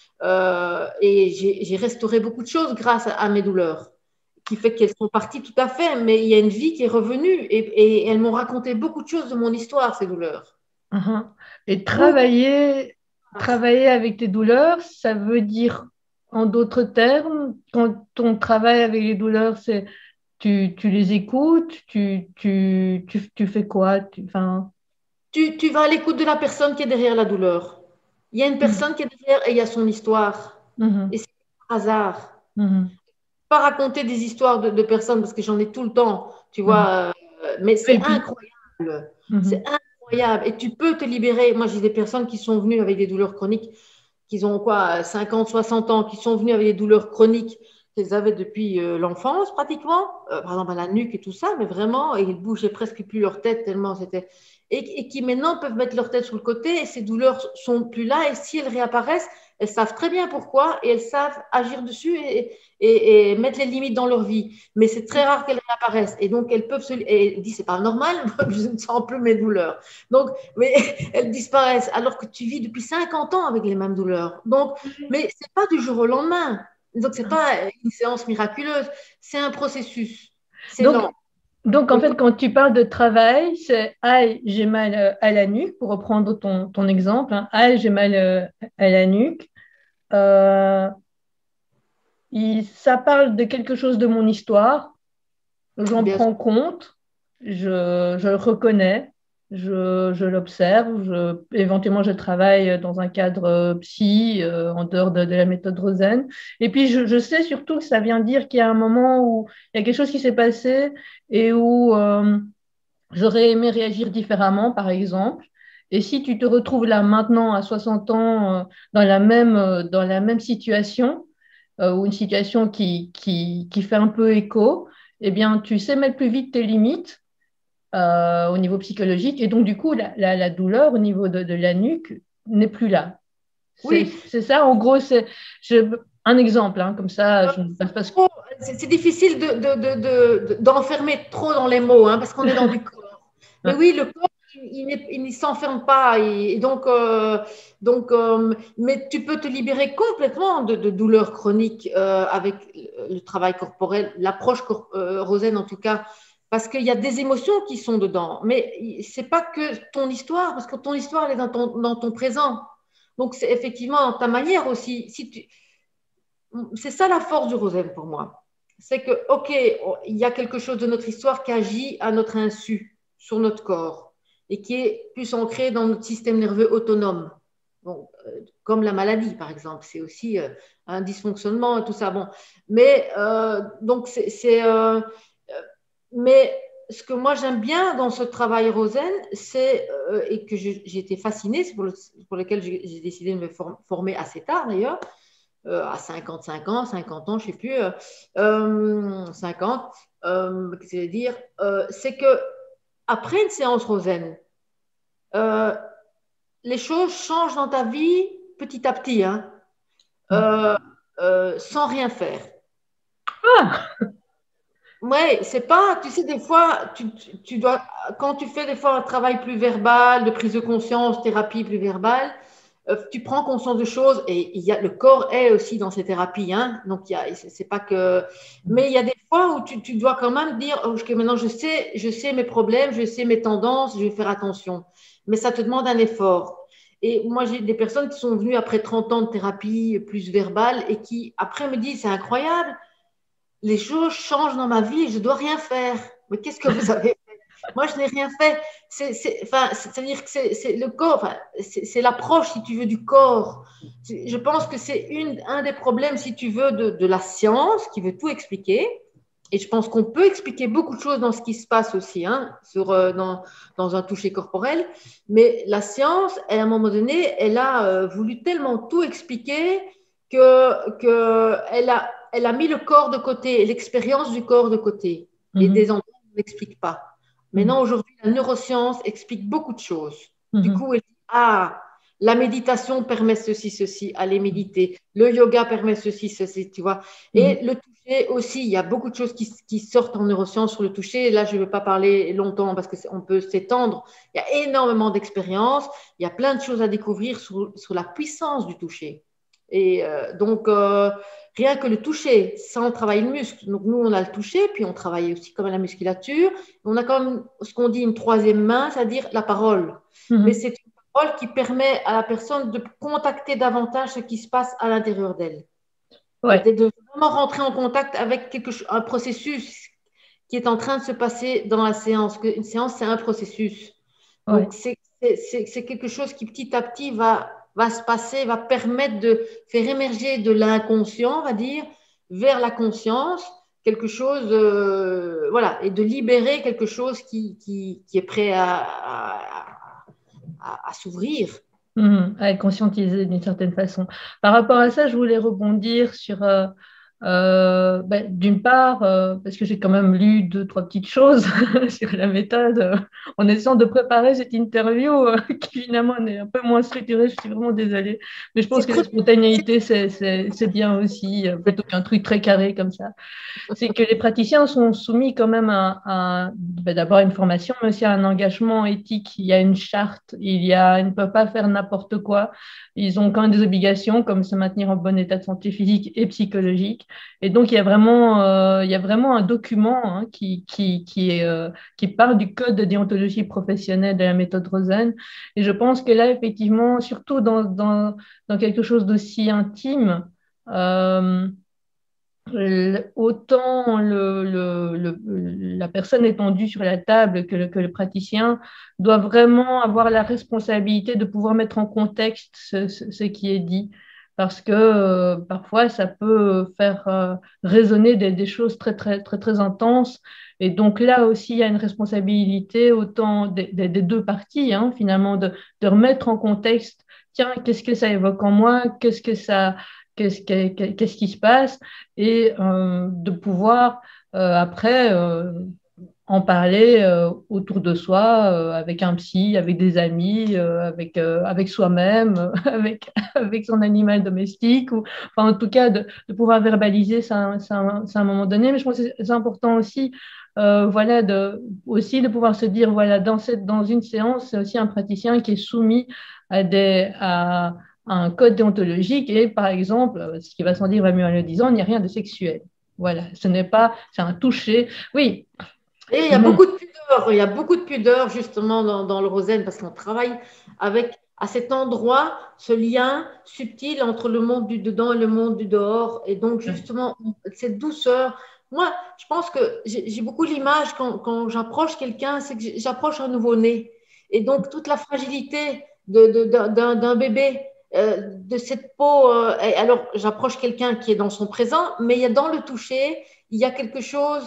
Speaker 2: Euh, et j'ai, j'ai restauré beaucoup de choses grâce à, à mes douleurs, qui fait qu'elles sont parties tout à fait, mais il y a une vie qui est revenue et, et elles m'ont raconté beaucoup de choses de mon histoire, ces douleurs.
Speaker 3: Uh-huh. Et travailler, oh. travailler avec tes douleurs, ça veut dire, en d'autres termes, quand on travaille avec les douleurs, c'est tu, tu les écoutes, tu, tu, tu, tu fais quoi tu, enfin...
Speaker 2: tu, tu vas à l'écoute de la personne qui est derrière la douleur. Il y a une personne mmh. qui est derrière et il y a son histoire. Mmh. Et c'est par hasard. Mmh. Pas raconter des histoires de, de personnes parce que j'en ai tout le temps, tu vois, mmh. euh, mais c'est incroyable. Mmh. C'est incroyable. Et tu peux te libérer. Moi, j'ai des personnes qui sont venues avec des douleurs chroniques, qui ont quoi, cinquante, soixante ans, qui sont venues avec des douleurs chroniques qu'elles avaient depuis euh, l'enfance pratiquement, euh, par exemple à la nuque et tout ça, mais vraiment, ils ne bougeaient presque plus leur tête tellement c'était... Et, et qui maintenant peuvent mettre leur tête sur le côté et ces douleurs sont plus là et si elles réapparaissent, elles savent très bien pourquoi et elles savent agir dessus et, et, et mettre les limites dans leur vie. Mais c'est très rare qu'elles réapparaissent et donc elles peuvent se... Et elles disent, c'est pas normal, je ne sens plus mes douleurs. Donc, mais elles disparaissent alors que tu vis depuis cinquante ans avec les mêmes douleurs. Donc, mais c'est pas du jour au lendemain. Donc, c'est pas une séance miraculeuse, c'est un processus. C'est
Speaker 3: donc,
Speaker 2: lent.
Speaker 3: Donc, en fait, quand tu parles de travail, c'est « Aïe, j'ai mal à la nuque », pour reprendre ton, ton exemple. Hein, « Aïe, j'ai mal à la nuque euh, ». Ça parle de quelque chose de mon histoire. J'en Bien prends sûr. compte, je, je le reconnais, je, je l'observe. Je, éventuellement, je travaille dans un cadre psy, euh, en dehors de, de la méthode Rosen. Et puis, je, je sais surtout que ça vient dire qu'il y a un moment où il y a quelque chose qui s'est passé et où euh, j'aurais aimé réagir différemment, par exemple. Et si tu te retrouves là maintenant, à soixante ans, euh, dans, la même, euh, dans la même situation, euh, ou une situation qui, qui, qui fait un peu écho, eh bien, tu sais mettre plus vite tes limites euh, au niveau psychologique. Et donc, du coup, la, la, la douleur au niveau de, de la nuque n'est plus là. C'est, oui. c'est ça, en gros, c'est je, un exemple, hein, comme ça. Je ne passe pas ce...
Speaker 2: c'est, c'est difficile de, de, de, de, d'enfermer trop dans les mots, hein, parce qu'on est dans du corps. Mais oui, le corps, il, il, il ne s'enferme pas. Et, et donc, euh, donc euh, mais tu peux te libérer complètement de, de douleurs chroniques euh, avec le travail corporel, l'approche cor- euh, Rosen en tout cas, parce qu'il y a des émotions qui sont dedans. Mais ce n'est pas que ton histoire, parce que ton histoire, elle est dans ton, dans ton présent. Donc, c'est effectivement ta manière aussi. Si tu... C'est ça la force du Rosen pour moi. C'est que, OK, il y a quelque chose de notre histoire qui agit à notre insu sur notre corps et qui est plus ancré dans notre système nerveux autonome. Bon, euh, comme la maladie, par exemple, c'est aussi euh, un dysfonctionnement et tout ça. Bon, mais euh, donc c'est, c'est euh, mais ce que moi j'aime bien dans ce travail Rosen, c'est, euh, et que j'ai été fascinée, c'est pour, le, pour lequel j'ai décidé de me former assez tard d'ailleurs, euh, à cinquante-cinq ans, cinquante ans, je ne sais plus, euh, cinquante, euh, qu'est-ce que je veux dire, euh, c'est que après une séance Rosen, euh, les choses changent dans ta vie petit à petit, hein, euh, euh, sans rien faire.
Speaker 3: Ah.
Speaker 2: Ouais, c'est pas, tu sais, des fois, tu, tu, tu dois, quand tu fais des fois un travail plus verbal, de prise de conscience, thérapie plus verbale, euh, tu prends conscience de choses et il y a, le corps est aussi dans ces thérapies, hein, donc il y a, c'est pas que, mais il y a des fois où tu, tu dois quand même dire, oh, ok, maintenant je sais, je sais mes problèmes, je sais mes tendances, je vais faire attention, mais ça te demande un effort. Et moi, j'ai des personnes qui sont venues après trente ans de thérapie plus verbale et qui, après, me disent, c'est incroyable, les choses changent dans ma vie et je ne dois rien faire. Mais qu'est-ce que vous avez fait? Moi, je n'ai rien fait. C'est-à-dire que c'est le corps, enfin, c'est l'approche, si tu veux, du corps. Je pense que c'est un des problèmes, si tu veux, de, de la science qui veut tout expliquer. Et je pense qu'on peut expliquer beaucoup de choses dans ce qui se passe aussi, hein, sur, euh, dans, dans un toucher corporel. Mais la science, elle, à un moment donné, elle a euh, voulu tellement tout expliquer que, que elle a elle a mis le corps de côté, l'expérience du corps de côté. Mm-hmm. Et des endroits où on n'explique pas. Maintenant, mm-hmm. aujourd'hui, la neuroscience explique beaucoup de choses. Mm-hmm. Du coup, elle dit, ah, la méditation permet ceci, ceci, aller méditer. Le yoga permet ceci, ceci, tu vois. Et mm-hmm. le toucher aussi, il y a beaucoup de choses qui, qui sortent en neurosciences sur le toucher. Là, je ne vais pas parler longtemps parce qu'on peut s'étendre. Il y a énormément d'expériences. Il y a plein de choses à découvrir sur, sur la puissance du toucher. Et euh, donc, euh, rien que le toucher, sans travailler le muscle. Donc, nous, on a le toucher, puis on travaille aussi comme la musculature. On a quand même ce qu'on dit une troisième main, c'est-à-dire la parole. Mm-hmm. Mais c'est une parole qui permet à la personne de contacter davantage ce qui se passe à l'intérieur d'elle. Ouais. De, de vraiment rentrer en contact avec quelque chose, un processus qui est en train de se passer dans la séance. Une séance, c'est un processus. Ouais. Donc, c'est quelque chose qui, petit à petit, va... va se passer, va permettre de faire émerger de l'inconscient, on va dire, vers la conscience, quelque chose, euh, voilà, et de libérer quelque chose qui, qui, qui est prêt à, à, à, à s'ouvrir.
Speaker 3: Mmh, à être conscientisé d'une certaine façon. Par rapport à ça, je voulais rebondir sur... Euh, Euh, ben, d'une part, euh, parce que j'ai quand même lu deux, trois petites choses sur la méthode euh, en essayant de préparer cette interview euh, qui finalement est un peu moins structurée, je suis vraiment désolée. Mais je pense que la spontanéité, c'est bien aussi, euh, plutôt qu'un truc très carré comme ça. C'est que les praticiens sont soumis quand même à, à ben, d'abord une formation, mais aussi à un engagement éthique. Il y a une charte, il y a, ils ne peuvent pas faire n'importe quoi. Ils ont quand même des obligations comme se maintenir en bon état de santé physique et psychologique. Et donc, il y a vraiment, euh, il y a vraiment un document hein, qui, qui, qui, est, euh, qui parle du code de déontologie professionnelle de la méthode Rosen. Et je pense que là, effectivement, surtout dans, dans, dans quelque chose d'aussi intime, euh, autant le, le, le, la personne étendue sur la table que le, que le praticien doit vraiment avoir la responsabilité de pouvoir mettre en contexte ce, ce, ce qui est dit. Parce que euh, parfois, ça peut faire euh, résonner des, des choses très, très, très, très intenses. Et donc là aussi, il y a une responsabilité autant des, des, des deux parties, hein, finalement, de, de remettre en contexte, tiens, qu'est-ce que ça évoque en moi, qu'est-ce que ça, qu'est-ce qu'est-ce qui se passe, et euh, de pouvoir euh, après euh, en parler euh, autour de soi, euh, avec un psy, avec des amis, euh, avec, euh, avec soi-même, avec, avec son animal domestique, ou enfin, en tout cas de, de pouvoir verbaliser ça, ça, ça à un moment donné. Mais je pense que c'est important aussi, euh, voilà, de, aussi de pouvoir se dire, voilà, dans, cette, dans une séance, c'est aussi un praticien qui est soumis à, des, à, à un code déontologique, et par exemple, ce qui va sans dire va mieux en le disant, il n'y a rien de sexuel. Voilà, ce n'est pas, c'est un toucher. Oui.
Speaker 2: Et il y a mmh. beaucoup de pudeur, il y a beaucoup de pudeur justement dans, dans le Rosen, parce qu'on travaille avec, à cet endroit, ce lien subtil entre le monde du dedans et le monde du dehors. Et donc justement, cette douceur. Moi, je pense que j'ai beaucoup l'image quand, quand j'approche quelqu'un, c'est que j'approche un nouveau-né. Et donc toute la fragilité de, de, d'un, d'un bébé, euh, de cette peau. Euh, alors j'approche quelqu'un qui est dans son présent, mais il y a dans le toucher, il y a quelque chose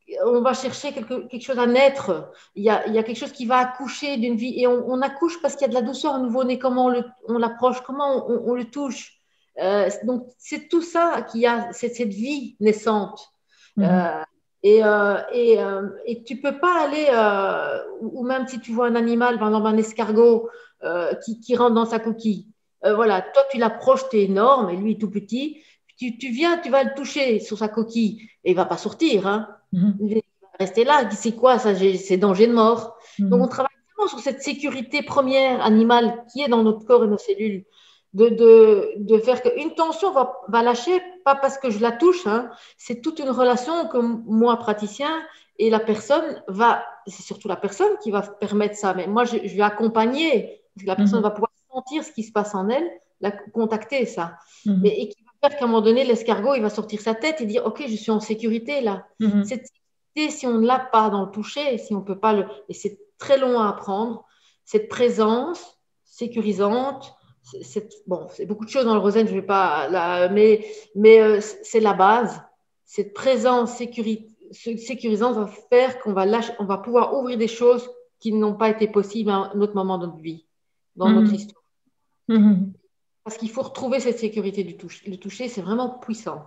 Speaker 2: on va chercher quelque, quelque chose à naître. Il y, a, il y a quelque chose qui va accoucher d'une vie. Et on, on accouche parce qu'il y a de la douceur au nouveau-né. Comment on, on l'approche, comment on, on le touche. Euh, donc, c'est tout ça qui a cette, cette vie naissante. Mmh. Euh, et, euh, et, euh, et tu ne peux pas aller, euh, ou même si tu vois un animal, par exemple un escargot euh, qui, qui rentre dans sa coquille. Euh, voilà, toi, tu l'approches, tu es énorme, et lui, est tout petit. Tu, tu viens, tu vas le toucher sur sa coquille, et il ne va pas sortir. Hein. Mmh. Il va rester là. C'est quoi ça? C'est danger de mort. Mmh. Donc, on travaille vraiment sur cette sécurité première animale qui est dans notre corps et nos cellules. De, de, de faire qu'une tension va, va lâcher, pas parce que je la touche, hein, c'est toute une relation que moi, praticien, et la personne va, c'est surtout la personne qui va permettre ça, mais moi, je, je vais accompagner, parce que la personne mmh. va pouvoir sentir ce qui se passe en elle, la contacter, ça. Mmh. Et, et qui va faire qu'à un moment donné, l'escargot, il va sortir sa tête et dire, OK, je suis en sécurité, là. Mmh. Cette sécurité, si on ne l'a pas dans le toucher, si on ne peut pas le... Et c'est très long à apprendre, cette présence sécurisante. C'est bon, c'est beaucoup de choses dans le Rosen, je vais pas là, mais mais euh, c'est la base. Cette présence sécuri sécurisante va faire qu'on va lâcher, on va pouvoir ouvrir des choses qui n'ont pas été possibles à un autre moment de notre vie, dans mmh. notre histoire. Mmh. Parce qu'il faut retrouver cette sécurité du toucher. Le toucher, c'est vraiment puissant.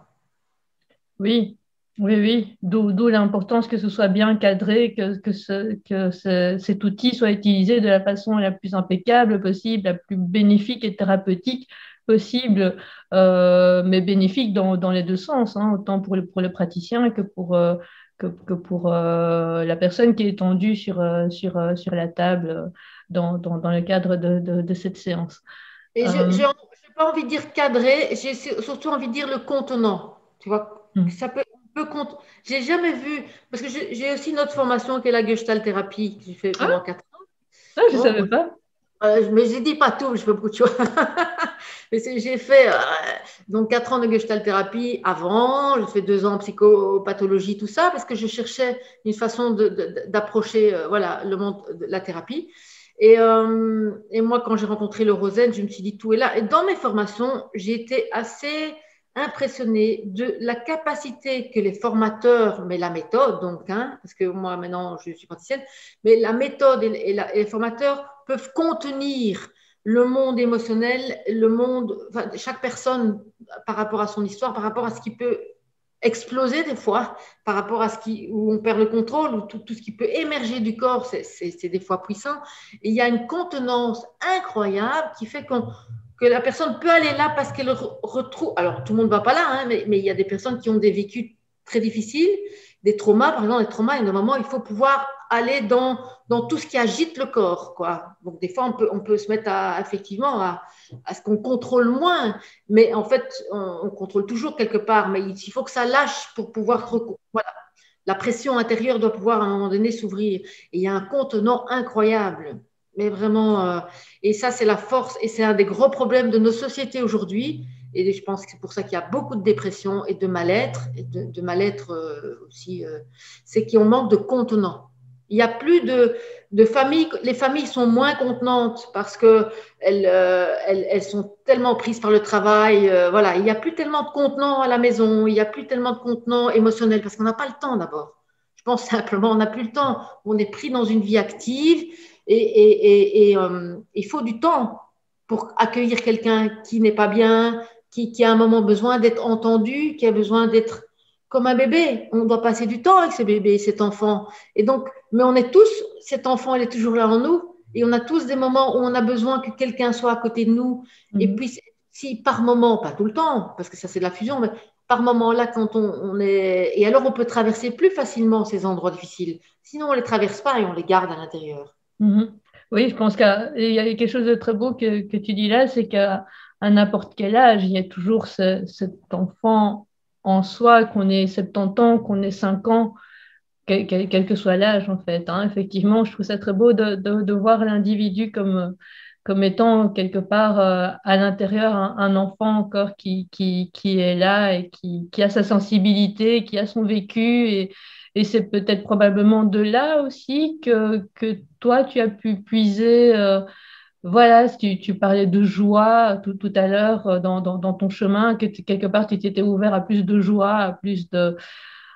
Speaker 3: Oui. Oui, oui, d'où l'importance que ce soit bien cadré, que, que, ce, que ce, cet outil soit utilisé de la façon la plus impeccable possible, la plus bénéfique et thérapeutique possible, euh, mais bénéfique dans, dans les deux sens, hein, autant pour le, pour le praticien que pour, euh, que, que pour euh, la personne qui est tendue sur, euh, sur, euh, sur la table dans, dans, dans le cadre de, de, de cette séance.
Speaker 2: Et euh, je n'ai pas envie de dire cadré, j'ai surtout envie de dire le contenant, tu vois, hum. ça peut... J'ai jamais vu, parce que j'ai aussi une autre formation qui est la Gestalt thérapie, que j'ai fait pendant ah. quatre ans.
Speaker 3: Ah, je ne savais pas.
Speaker 2: Euh, mais je ne dis pas tout, je fais beaucoup de choses. J'ai fait euh, donc quatre ans de Gestalt thérapie avant, j'ai fait deux ans en psychopathologie, tout ça, parce que je cherchais une façon d'approcher euh, voilà, le monde de la thérapie. Et, euh, et moi, quand j'ai rencontré le Rosen, je me suis dit tout est là. Et dans mes formations, j'ai été assez impressionnée de la capacité que les formateurs, mais la méthode donc, hein, parce que moi maintenant je suis praticienne, mais la méthode et, et, la, et les formateurs peuvent contenir le monde émotionnel, le monde, enfin, chaque personne par rapport à son histoire, par rapport à ce qui peut exploser des fois, par rapport à ce qui, où on perd le contrôle, où tout, tout ce qui peut émerger du corps, c'est des fois puissant. Et il y a une contenance incroyable qui fait qu'on que la personne peut aller là parce qu'elle retrouve… Alors, tout le monde ne va pas là, hein, mais, mais il y a des personnes qui ont des vécus très difficiles, des traumas, par exemple, des traumas, et normalement, il faut pouvoir aller dans, dans tout ce qui agite le corps, quoi. Donc, des fois, on peut, on peut se mettre à, effectivement à, à ce qu'on contrôle moins, mais en fait, on, on contrôle toujours quelque part, mais il faut que ça lâche pour pouvoir… Voilà. La pression intérieure doit pouvoir, à un moment donné, s'ouvrir. Et il y a un contenant incroyable. Mais vraiment, euh, et ça, c'est la force, et c'est un des gros problèmes de nos sociétés aujourd'hui. Et je pense que c'est pour ça qu'il y a beaucoup de dépression et de mal-être, et de, de mal-être euh, aussi, euh, c'est qu'on manque de contenant. Il n'y a plus de, de familles, les familles sont moins contenantes parce qu'elles euh, elles, elles sont tellement prises par le travail. Euh, voilà, il n'y a plus tellement de contenant à la maison, il n'y a plus tellement de contenant émotionnel parce qu'on n'a pas le temps d'abord. Je pense simplement, on n'a plus le temps. On est pris dans une vie active. Et, et, et, et euh, il faut du temps pour accueillir quelqu'un qui n'est pas bien, qui, qui a un moment besoin d'être entendu, qui a besoin d'être comme un bébé. On doit passer du temps avec ce bébé, cet enfant. Et donc, mais on est tous, cet enfant, il est toujours là en nous. Et on a tous des moments où on a besoin que quelqu'un soit à côté de nous. Mm-hmm. Et puis, si par moment, pas tout le temps, parce que ça c'est de la fusion, mais par moment là, quand on, on est… Et alors, on peut traverser plus facilement ces endroits difficiles. Sinon, on ne les traverse pas et on les garde à l'intérieur.
Speaker 3: Mmh. Oui, je pense qu'il y a quelque chose de très beau que, que tu dis là, c'est qu'à n'importe quel âge, il y a toujours ce, cet enfant en soi, qu'on ait soixante-dix ans, qu'on ait cinq ans, quel, quel, quel que soit l'âge en fait. Hein. Effectivement, je trouve ça très beau de, de, de voir l'individu comme, comme étant quelque part euh, à l'intérieur un, un enfant encore qui, qui, qui est là et qui, qui a sa sensibilité, qui a son vécu et Et c'est peut-être probablement de là aussi que, que toi, tu as pu puiser, euh, voilà, tu, tu parlais de joie tout, tout à l'heure dans, dans, dans ton chemin, que tu, quelque part, tu t'étais ouvert à plus de joie, à plus de,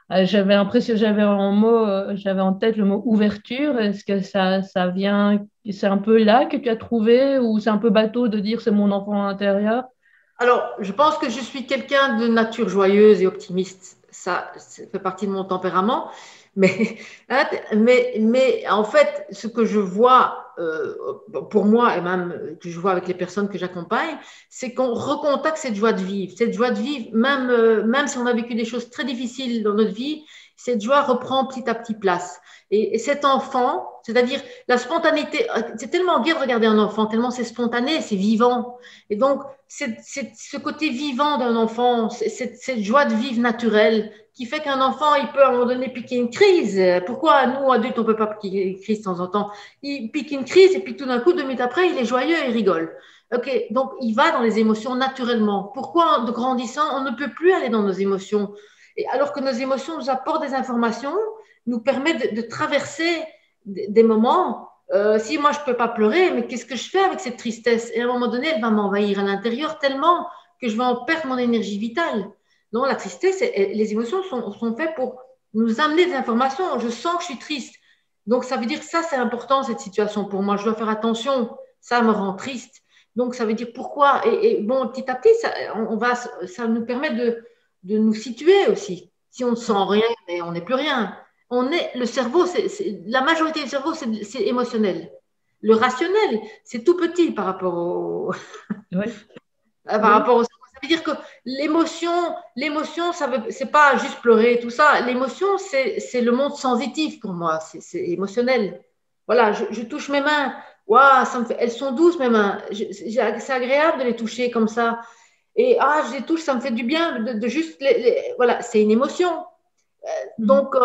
Speaker 3: Euh, j'avais l'impression, j'avais en mot, euh, j'avais en tête le mot ouverture. Est-ce que ça, ça vient, c'est un peu là que tu as trouvé ou c'est un peu bateau de dire c'est mon enfant intérieur?
Speaker 2: Alors, je pense que je suis quelqu'un de nature joyeuse et optimiste. Ça, ça fait partie de mon tempérament. Mais, hein, mais, mais en fait, ce que je vois euh, pour moi et même que je vois avec les personnes que j'accompagne, c'est qu'on recontacte cette joie de vivre. Cette joie de vivre, même, euh, même si on a vécu des choses très difficiles dans notre vie, cette joie reprend petit à petit place. Et, et cet enfant, c'est-à-dire la spontanéité, c'est tellement bien de regarder un enfant, tellement c'est spontané, c'est vivant. Et donc, c'est, c'est ce côté vivant d'un enfant, c'est, cette, cette joie de vivre naturelle, qui fait qu'un enfant, il peut à un moment donné piquer une crise. Pourquoi nous, adultes, on ne peut pas piquer une crise de temps en temps? Il pique une crise et puis tout d'un coup, deux minutes après, il est joyeux et il rigole. Ok, donc il va dans les émotions naturellement. Pourquoi, de grandissant, on ne peut plus aller dans nos émotions? Et alors que nos émotions nous apportent des informations, nous permettent de, de traverser des moments. Euh, si moi, je ne peux pas pleurer, mais qu'est-ce que je fais avec cette tristesse? Et à un moment donné, elle va m'envahir à l'intérieur tellement que je vais en perdre mon énergie vitale. Non, la tristesse, les émotions sont, sont faites pour nous amener des informations. Je sens que je suis triste. Donc, ça veut dire que ça, c'est important, cette situation pour moi. Je dois faire attention. Ça me rend triste. Donc, ça veut dire pourquoi. Et, et bon, petit à petit, ça, on va, ça nous permet de, de nous situer aussi. Si on ne sent rien, mais on n'est plus rien. On est, le cerveau, c'est, c'est, la majorité du cerveau, c'est, c'est émotionnel. Le rationnel, c'est tout petit par rapport au,
Speaker 3: Oui.
Speaker 2: par oui. rapport au cerveau. Ça veut dire que l'émotion, l'émotion, ça veut, c'est pas juste pleurer, tout ça. L'émotion, c'est, c'est le monde sensitif pour moi. C'est, c'est émotionnel. Voilà, je, je touche mes mains. Waouh, ça me fait, elles sont douces mes mains. Je, c'est agréable de les toucher comme ça. Et ah, je les touche, ça me fait du bien de, de juste les, les, voilà, c'est une émotion. Euh, mmh. Donc euh,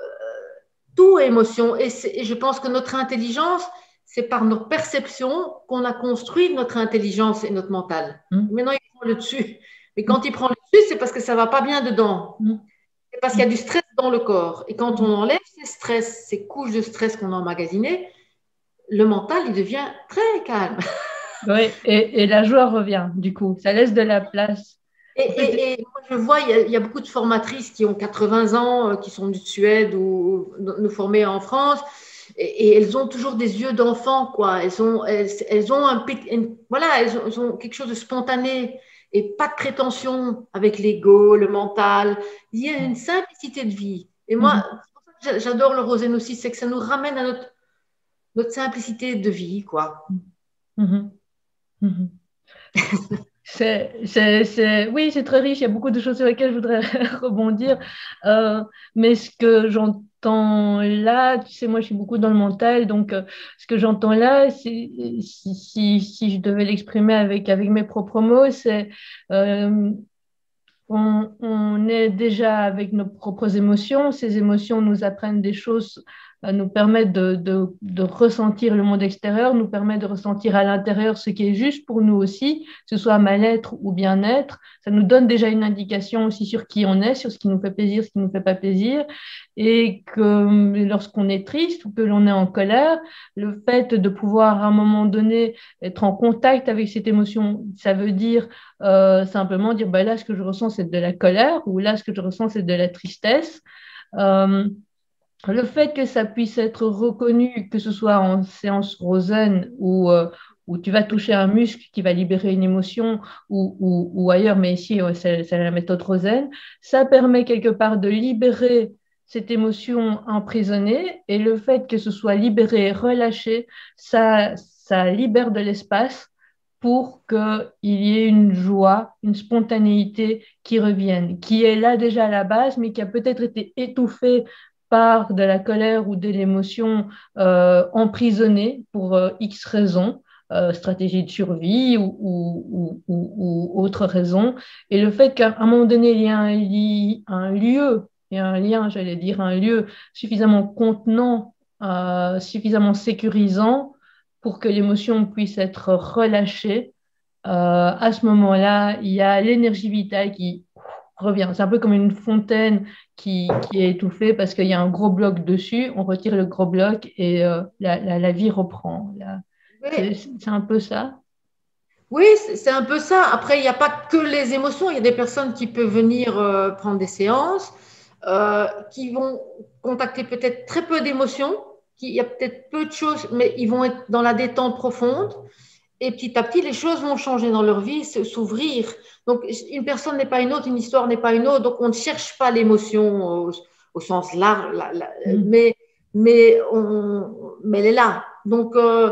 Speaker 2: tout est émotion. Et, et je pense que notre intelligence, c'est par nos perceptions qu'on a construit notre intelligence et notre mental. Mmh. Maintenant, il prend le dessus. Mais quand mmh. il prend le dessus, c'est parce que ça ne va pas bien dedans. Mmh. C'est parce qu'il y a du stress dans le corps. Et quand on enlève ces stress, ces couches de stress qu'on a emmagasinées, le mental, il devient très calme.
Speaker 3: Oui, et, et la joie revient, du coup. Ça laisse de la place.
Speaker 2: Et, et, et moi, je vois, il y, a, il y a beaucoup de formatrices qui ont quatre-vingts ans, qui sont de Suède ou nous former en France. Et, et elles ont toujours des yeux d'enfant, quoi. Elles ont, elles, elles ont un une, voilà, elles ont, elles ont quelque chose de spontané et pas de prétention avec l'ego, le mental. Il y a une simplicité de vie. Et moi, mm-hmm. c'est pour ça que j'adore le Rosen aussi, c'est que ça nous ramène à notre, notre simplicité de vie, quoi.
Speaker 3: Mm-hmm. Mm-hmm. c'est, c'est, c'est, oui, c'est très riche. Il y a beaucoup de choses sur lesquelles je voudrais rebondir. Euh, mais ce que j'entends là, tu sais, moi, je suis beaucoup dans le mental. Donc, euh, ce que j'entends là, c'est, si, si, si je devais l'exprimer avec, avec mes propres mots, c'est euh, on, on est déjà avec nos propres émotions. Ces émotions nous apprennent des choses, nous permettent de, de, de ressentir le monde extérieur, nous permettent de ressentir à l'intérieur ce qui est juste pour nous aussi, que ce soit mal-être ou bien-être. Ça nous donne déjà une indication aussi sur qui on est, sur ce qui nous fait plaisir, ce qui ne nous fait pas plaisir. Et que lorsqu'on est triste ou que l'on est en colère, le fait de pouvoir à un moment donné être en contact avec cette émotion, ça veut dire euh, simplement dire bah là ce que je ressens c'est de la colère ou là ce que je ressens c'est de la tristesse. Euh, Le fait que ça puisse être reconnu, que ce soit en séance Rosen où, euh, où tu vas toucher un muscle qui va libérer une émotion ou, ou, ou ailleurs, mais ici, c'est, c'est la méthode Rosen, ça permet quelque part de libérer cette émotion emprisonnée et le fait que ce soit libéré, relâché, ça, ça libère de l'espace pour qu'il y ait une joie, une spontanéité qui revienne, qui est là déjà à la base, mais qui a peut-être été étouffée par de la colère ou de l'émotion euh, emprisonnée pour euh, X raisons, euh, stratégie de survie ou, ou, ou, ou, ou autre raison. Et le fait qu'à un moment donné, il y a un, li- un lieu, il y a un lien, j'allais dire, un lieu suffisamment contenant, euh, suffisamment sécurisant pour que l'émotion puisse être relâchée, euh, à ce moment-là, il y a l'énergie vitale qui revient. C'est un peu comme une fontaine qui, qui est étouffée parce qu'il y a un gros bloc dessus. On retire le gros bloc et euh, la, la, la vie reprend. Là. Oui. C'est, c'est un peu ça.
Speaker 2: Oui, c'est un peu ça. Après, il n'y a pas que les émotions. Il y a des personnes qui peuvent venir euh, prendre des séances euh, qui vont contacter peut-être très peu d'émotions, il y a peut-être peu de choses, mais ils vont être dans la détente profonde. Et petit à petit, les choses vont changer dans leur vie, s'ouvrir. Donc, une personne n'est pas une autre, une histoire n'est pas une autre. Donc, on ne cherche pas l'émotion au, au sens large, la, la, mmh. mais, mais, on, mais elle est là. Donc, euh,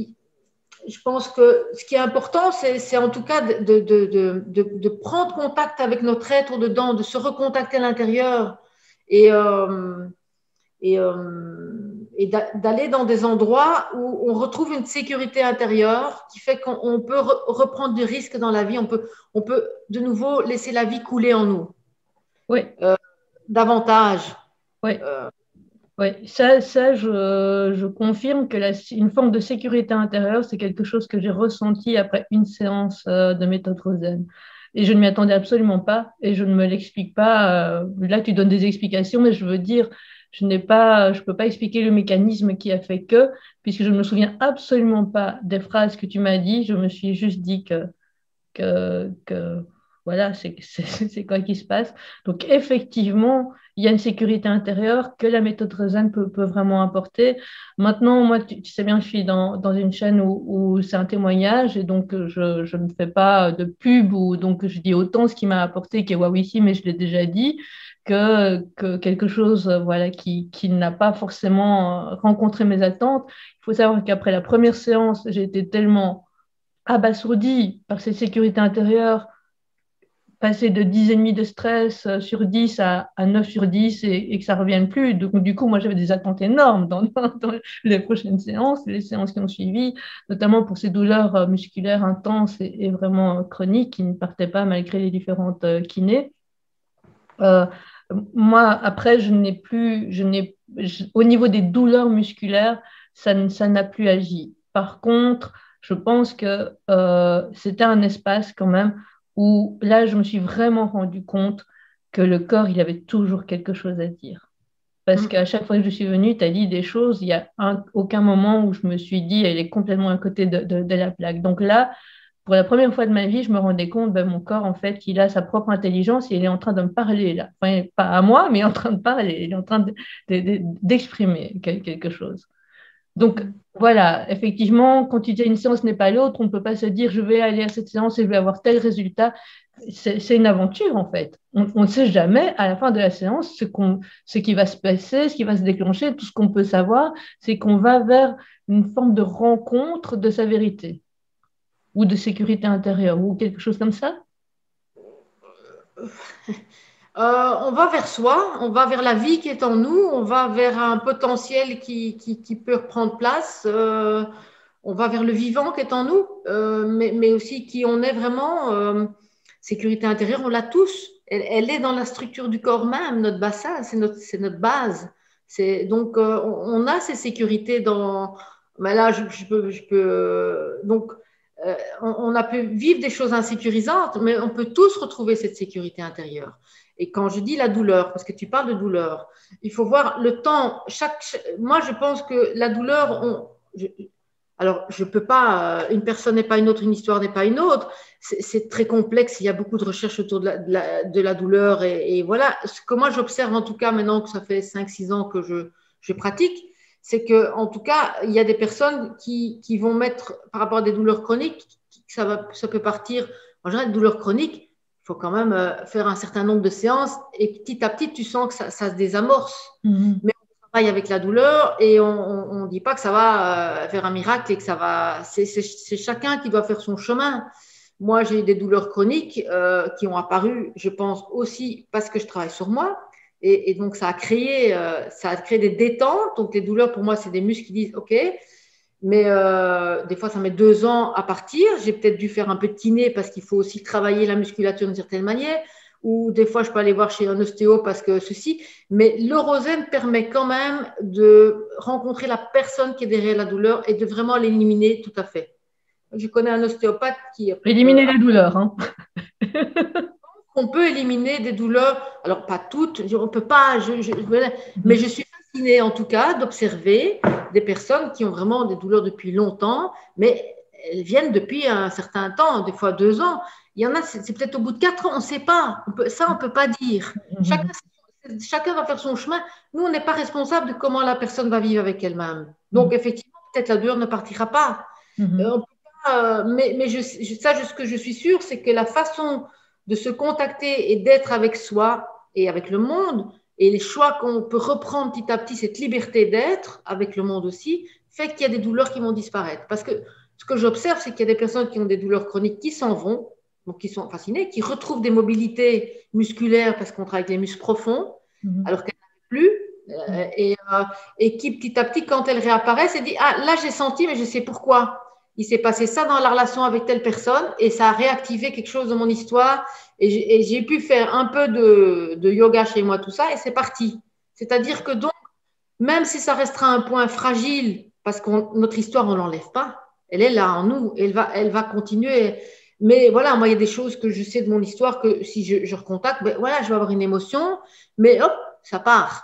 Speaker 2: je pense que ce qui est important, c'est en tout cas de, de, de, de, de prendre contact avec notre être dedans, de se recontacter à l'intérieur et, euh, et, euh, et d'aller dans des endroits où on retrouve une sécurité intérieure qui fait qu'on peut re reprendre du risque dans la vie, on peut, on peut de nouveau laisser la vie couler en nous.
Speaker 3: Oui.
Speaker 2: Euh, davantage.
Speaker 3: Oui. Euh, Oui, ça, ça je, je confirme que la, une forme de sécurité intérieure, c'est quelque chose que j'ai ressenti après une séance de méthode Rosen. Et je ne m'y attendais absolument pas et je ne me l'explique pas. Là, tu donnes des explications, mais je veux dire, je n'ai pas, je peux pas expliquer le mécanisme qui a fait que, puisque je ne me souviens absolument pas des phrases que tu m'as dit, je me suis juste dit que, que, que voilà, c'est quoi qui se passe. Donc, effectivement, il y a une sécurité intérieure que la méthode Rosen peut, peut vraiment apporter. Maintenant, moi, tu, tu sais bien, je suis dans, dans une chaîne où, où c'est un témoignage et donc je, je ne fais pas de pub ou donc je dis autant ce qui m'a apporté qui est waouh ici, mais je l'ai déjà dit, que, que quelque chose voilà, qui, qui n'a pas forcément rencontré mes attentes. Il faut savoir qu'après la première séance, j'ai été tellement abasourdie par cette sécurité intérieure, passer de dix virgule cinq de stress sur dix à, à neuf sur dix et, et que ça ne revienne plus. Donc, du coup, moi, j'avais des attentes énormes dans, dans, dans les prochaines séances, les séances qui ont suivi, notamment pour ces douleurs musculaires intenses et, et vraiment chroniques qui ne partaient pas malgré les différentes kinés. Euh, moi, après, je n'ai plus, je n'ai, je, au niveau des douleurs musculaires, ça, ça n'a plus agi. Par contre, je pense que euh, c'était un espace quand même où là, je me suis vraiment rendu compte que le corps, il avait toujours quelque chose à dire. Parce qu'à chaque fois que je suis venue, tu as dit des choses, il n'y a un, aucun moment où je me suis dit, elle est complètement à côté de, de, de la plaque. Donc là, pour la première fois de ma vie, je me rendais compte, ben, mon corps, en fait, il a sa propre intelligence et il est en train de me parler, là. Enfin, pas à moi, mais en train de parler, il est en train d'exprimer de, de, quelque chose. Donc, voilà, effectivement, quand tu dis une séance n'est pas l'autre, on ne peut pas se dire je vais aller à cette séance et je vais avoir tel résultat. C'est une aventure, en fait. On, on ne sait jamais, à la fin de la séance, ce, qu'on, ce qui va se passer, ce qui va se déclencher. Tout ce qu'on peut savoir, c'est qu'on va vers une forme de rencontre de sa vérité ou de sécurité intérieure ou quelque chose comme ça.
Speaker 2: Euh, on va vers soi, on va vers la vie qui est en nous, on va vers un potentiel qui, qui, qui peut reprendre place, euh, on va vers le vivant qui est en nous, euh, mais, mais aussi qui on est vraiment. Euh, sécurité intérieure, on l'a tous, elle, elle est dans la structure du corps même, notre bassin, c'est notre, c'est notre base. Donc, euh, on, on a ces sécurités dans. Mais là, je, je peux. Je peux donc, euh, on, on a pu vivre des choses insécurisantes, mais on peut tous retrouver cette sécurité intérieure. Et quand je dis la douleur, parce que tu parles de douleur, il faut voir le temps. Chaque, chaque moi, je pense que la douleur, on, je, alors je peux pas, une personne n'est pas une autre, une histoire n'est pas une autre. C'est très complexe, il y a beaucoup de recherches autour de la, de la, de la douleur. Et, et voilà, ce que moi j'observe en tout cas maintenant que ça fait cinq six ans que je, je pratique, c'est qu'en tout cas, il y a des personnes qui, qui vont mettre, par rapport à des douleurs chroniques, ça, va, ça peut partir, en général, douleurs chroniques, il faut quand même faire un certain nombre de séances et petit à petit, tu sens que ça, ça se désamorce. Mm-hmm. Mais on travaille avec la douleur et on ne dit pas que ça va faire un miracle et que ça va… C'est chacun qui doit faire son chemin. Moi, j'ai eu des douleurs chroniques euh, qui ont apparu, je pense, aussi parce que je travaille sur moi. Et, et donc, ça a, créé, euh, ça a créé des détentes. Donc, les douleurs, pour moi, c'est des muscles qui disent « OK ». Mais euh, des fois, ça met deux ans à partir. J'ai peut-être dû faire un peu de kiné parce qu'il faut aussi travailler la musculature d'une certaine manière. Ou des fois, je peux aller voir chez un ostéo parce que ceci. Mais le Rosen permet quand même de rencontrer la personne qui est derrière la douleur et de vraiment l'éliminer tout à fait. Je connais un ostéopathe qui…
Speaker 3: Éliminer euh, les douleurs. Hein.
Speaker 2: On peut éliminer des douleurs. Alors, pas toutes. On ne peut pas… Je, je, mais je suis fascinée, en tout cas, d'observer des personnes qui ont vraiment des douleurs depuis longtemps, mais elles viennent depuis un certain temps, des fois deux ans. Il y en a, c'est peut-être au bout de quatre ans, on ne sait pas. On peut, ça, on ne peut pas dire. Chacun, chacun va faire son chemin. Nous, on n'est pas responsable de comment la personne va vivre avec elle-même. Donc, mmh. effectivement, peut-être la douleur ne partira pas. Mmh. Euh, pas euh, mais mais je, je, ça, ce que je suis sûre, c'est que la façon de se contacter et d'être avec soi et avec le monde, et les choix qu'on peut reprendre petit à petit, cette liberté d'être avec le monde aussi, fait qu'il y a des douleurs qui vont disparaître. Parce que ce que j'observe, c'est qu'il y a des personnes qui ont des douleurs chroniques qui s'en vont, donc qui sont fascinées, qui retrouvent des mobilités musculaires parce qu'on travaille avec les muscles profonds, mmh. alors qu'elles n'en ont plus, euh, et, euh, et qui petit à petit, quand elles réapparaissent, elles disent « Ah, là j'ai senti, mais je sais pourquoi. Il s'est passé ça dans la relation avec telle personne et ça a réactivé quelque chose de mon histoire et j'ai, j'ai pu faire un peu de, de yoga chez moi, tout ça, et c'est parti. » C'est-à-dire que donc, même si ça restera un point fragile, parce que notre histoire, on ne l'enlève pas, elle est là en nous, elle va, elle va continuer. Mais voilà, moi, il y a des choses que je sais de mon histoire que si je, je recontacte, ben voilà, je vais avoir une émotion, mais hop, ça part.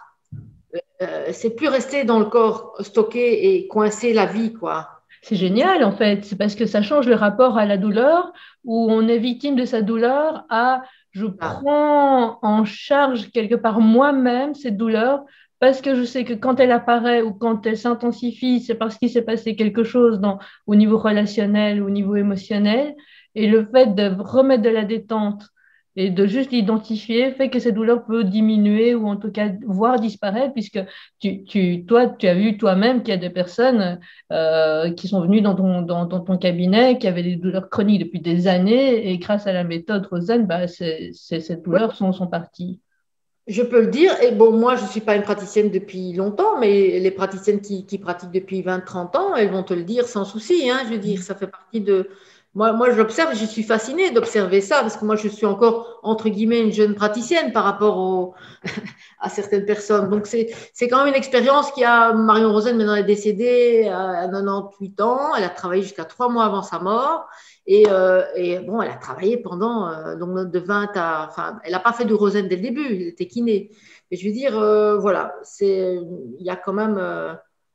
Speaker 2: Euh, c'est plus rester dans le corps stocké et coincer la vie, quoi.
Speaker 3: C'est génial, en fait. C'est parce que ça change le rapport à la douleur, où on est victime de sa douleur à je prends en charge quelque part moi-même cette douleur, parce que je sais que quand elle apparaît ou quand elle s'intensifie, c'est parce qu'il s'est passé quelque chose dans, au niveau relationnel ou au niveau émotionnel. Et le fait de remettre de la détente et de juste l'identifier fait que cette douleur peut diminuer ou en tout cas voire disparaître, puisque tu, tu, toi, tu as vu toi-même qu'il y a des personnes euh, qui sont venues dans ton, dans, dans ton cabinet, qui avaient des douleurs chroniques depuis des années, et grâce à la méthode Rosen, bah, c'est, c'est, ces douleurs sont, sont parties.
Speaker 2: Je peux le dire, et bon, moi je ne suis pas une praticienne depuis longtemps, mais les praticiennes qui, qui pratiquent depuis vingt trente ans, elles vont te le dire sans souci, hein, je veux dire, ça fait partie de… Moi, moi, je l'observe, je suis fascinée d'observer ça, parce que moi, je suis encore, entre guillemets, une jeune praticienne par rapport au, à certaines personnes. Donc, c'est, c'est quand même une expérience qui a… Marion Rosen, maintenant, elle est décédée à quatre-vingt-dix-huit ans. Elle a travaillé jusqu'à trois mois avant sa mort. Et, euh, et bon, elle a travaillé pendant, euh, donc, de vingt à… Enfin, elle n'a pas fait de Rosen dès le début, elle était kiné. Mais je veux dire, euh, voilà, c'est, il y a quand même… Euh,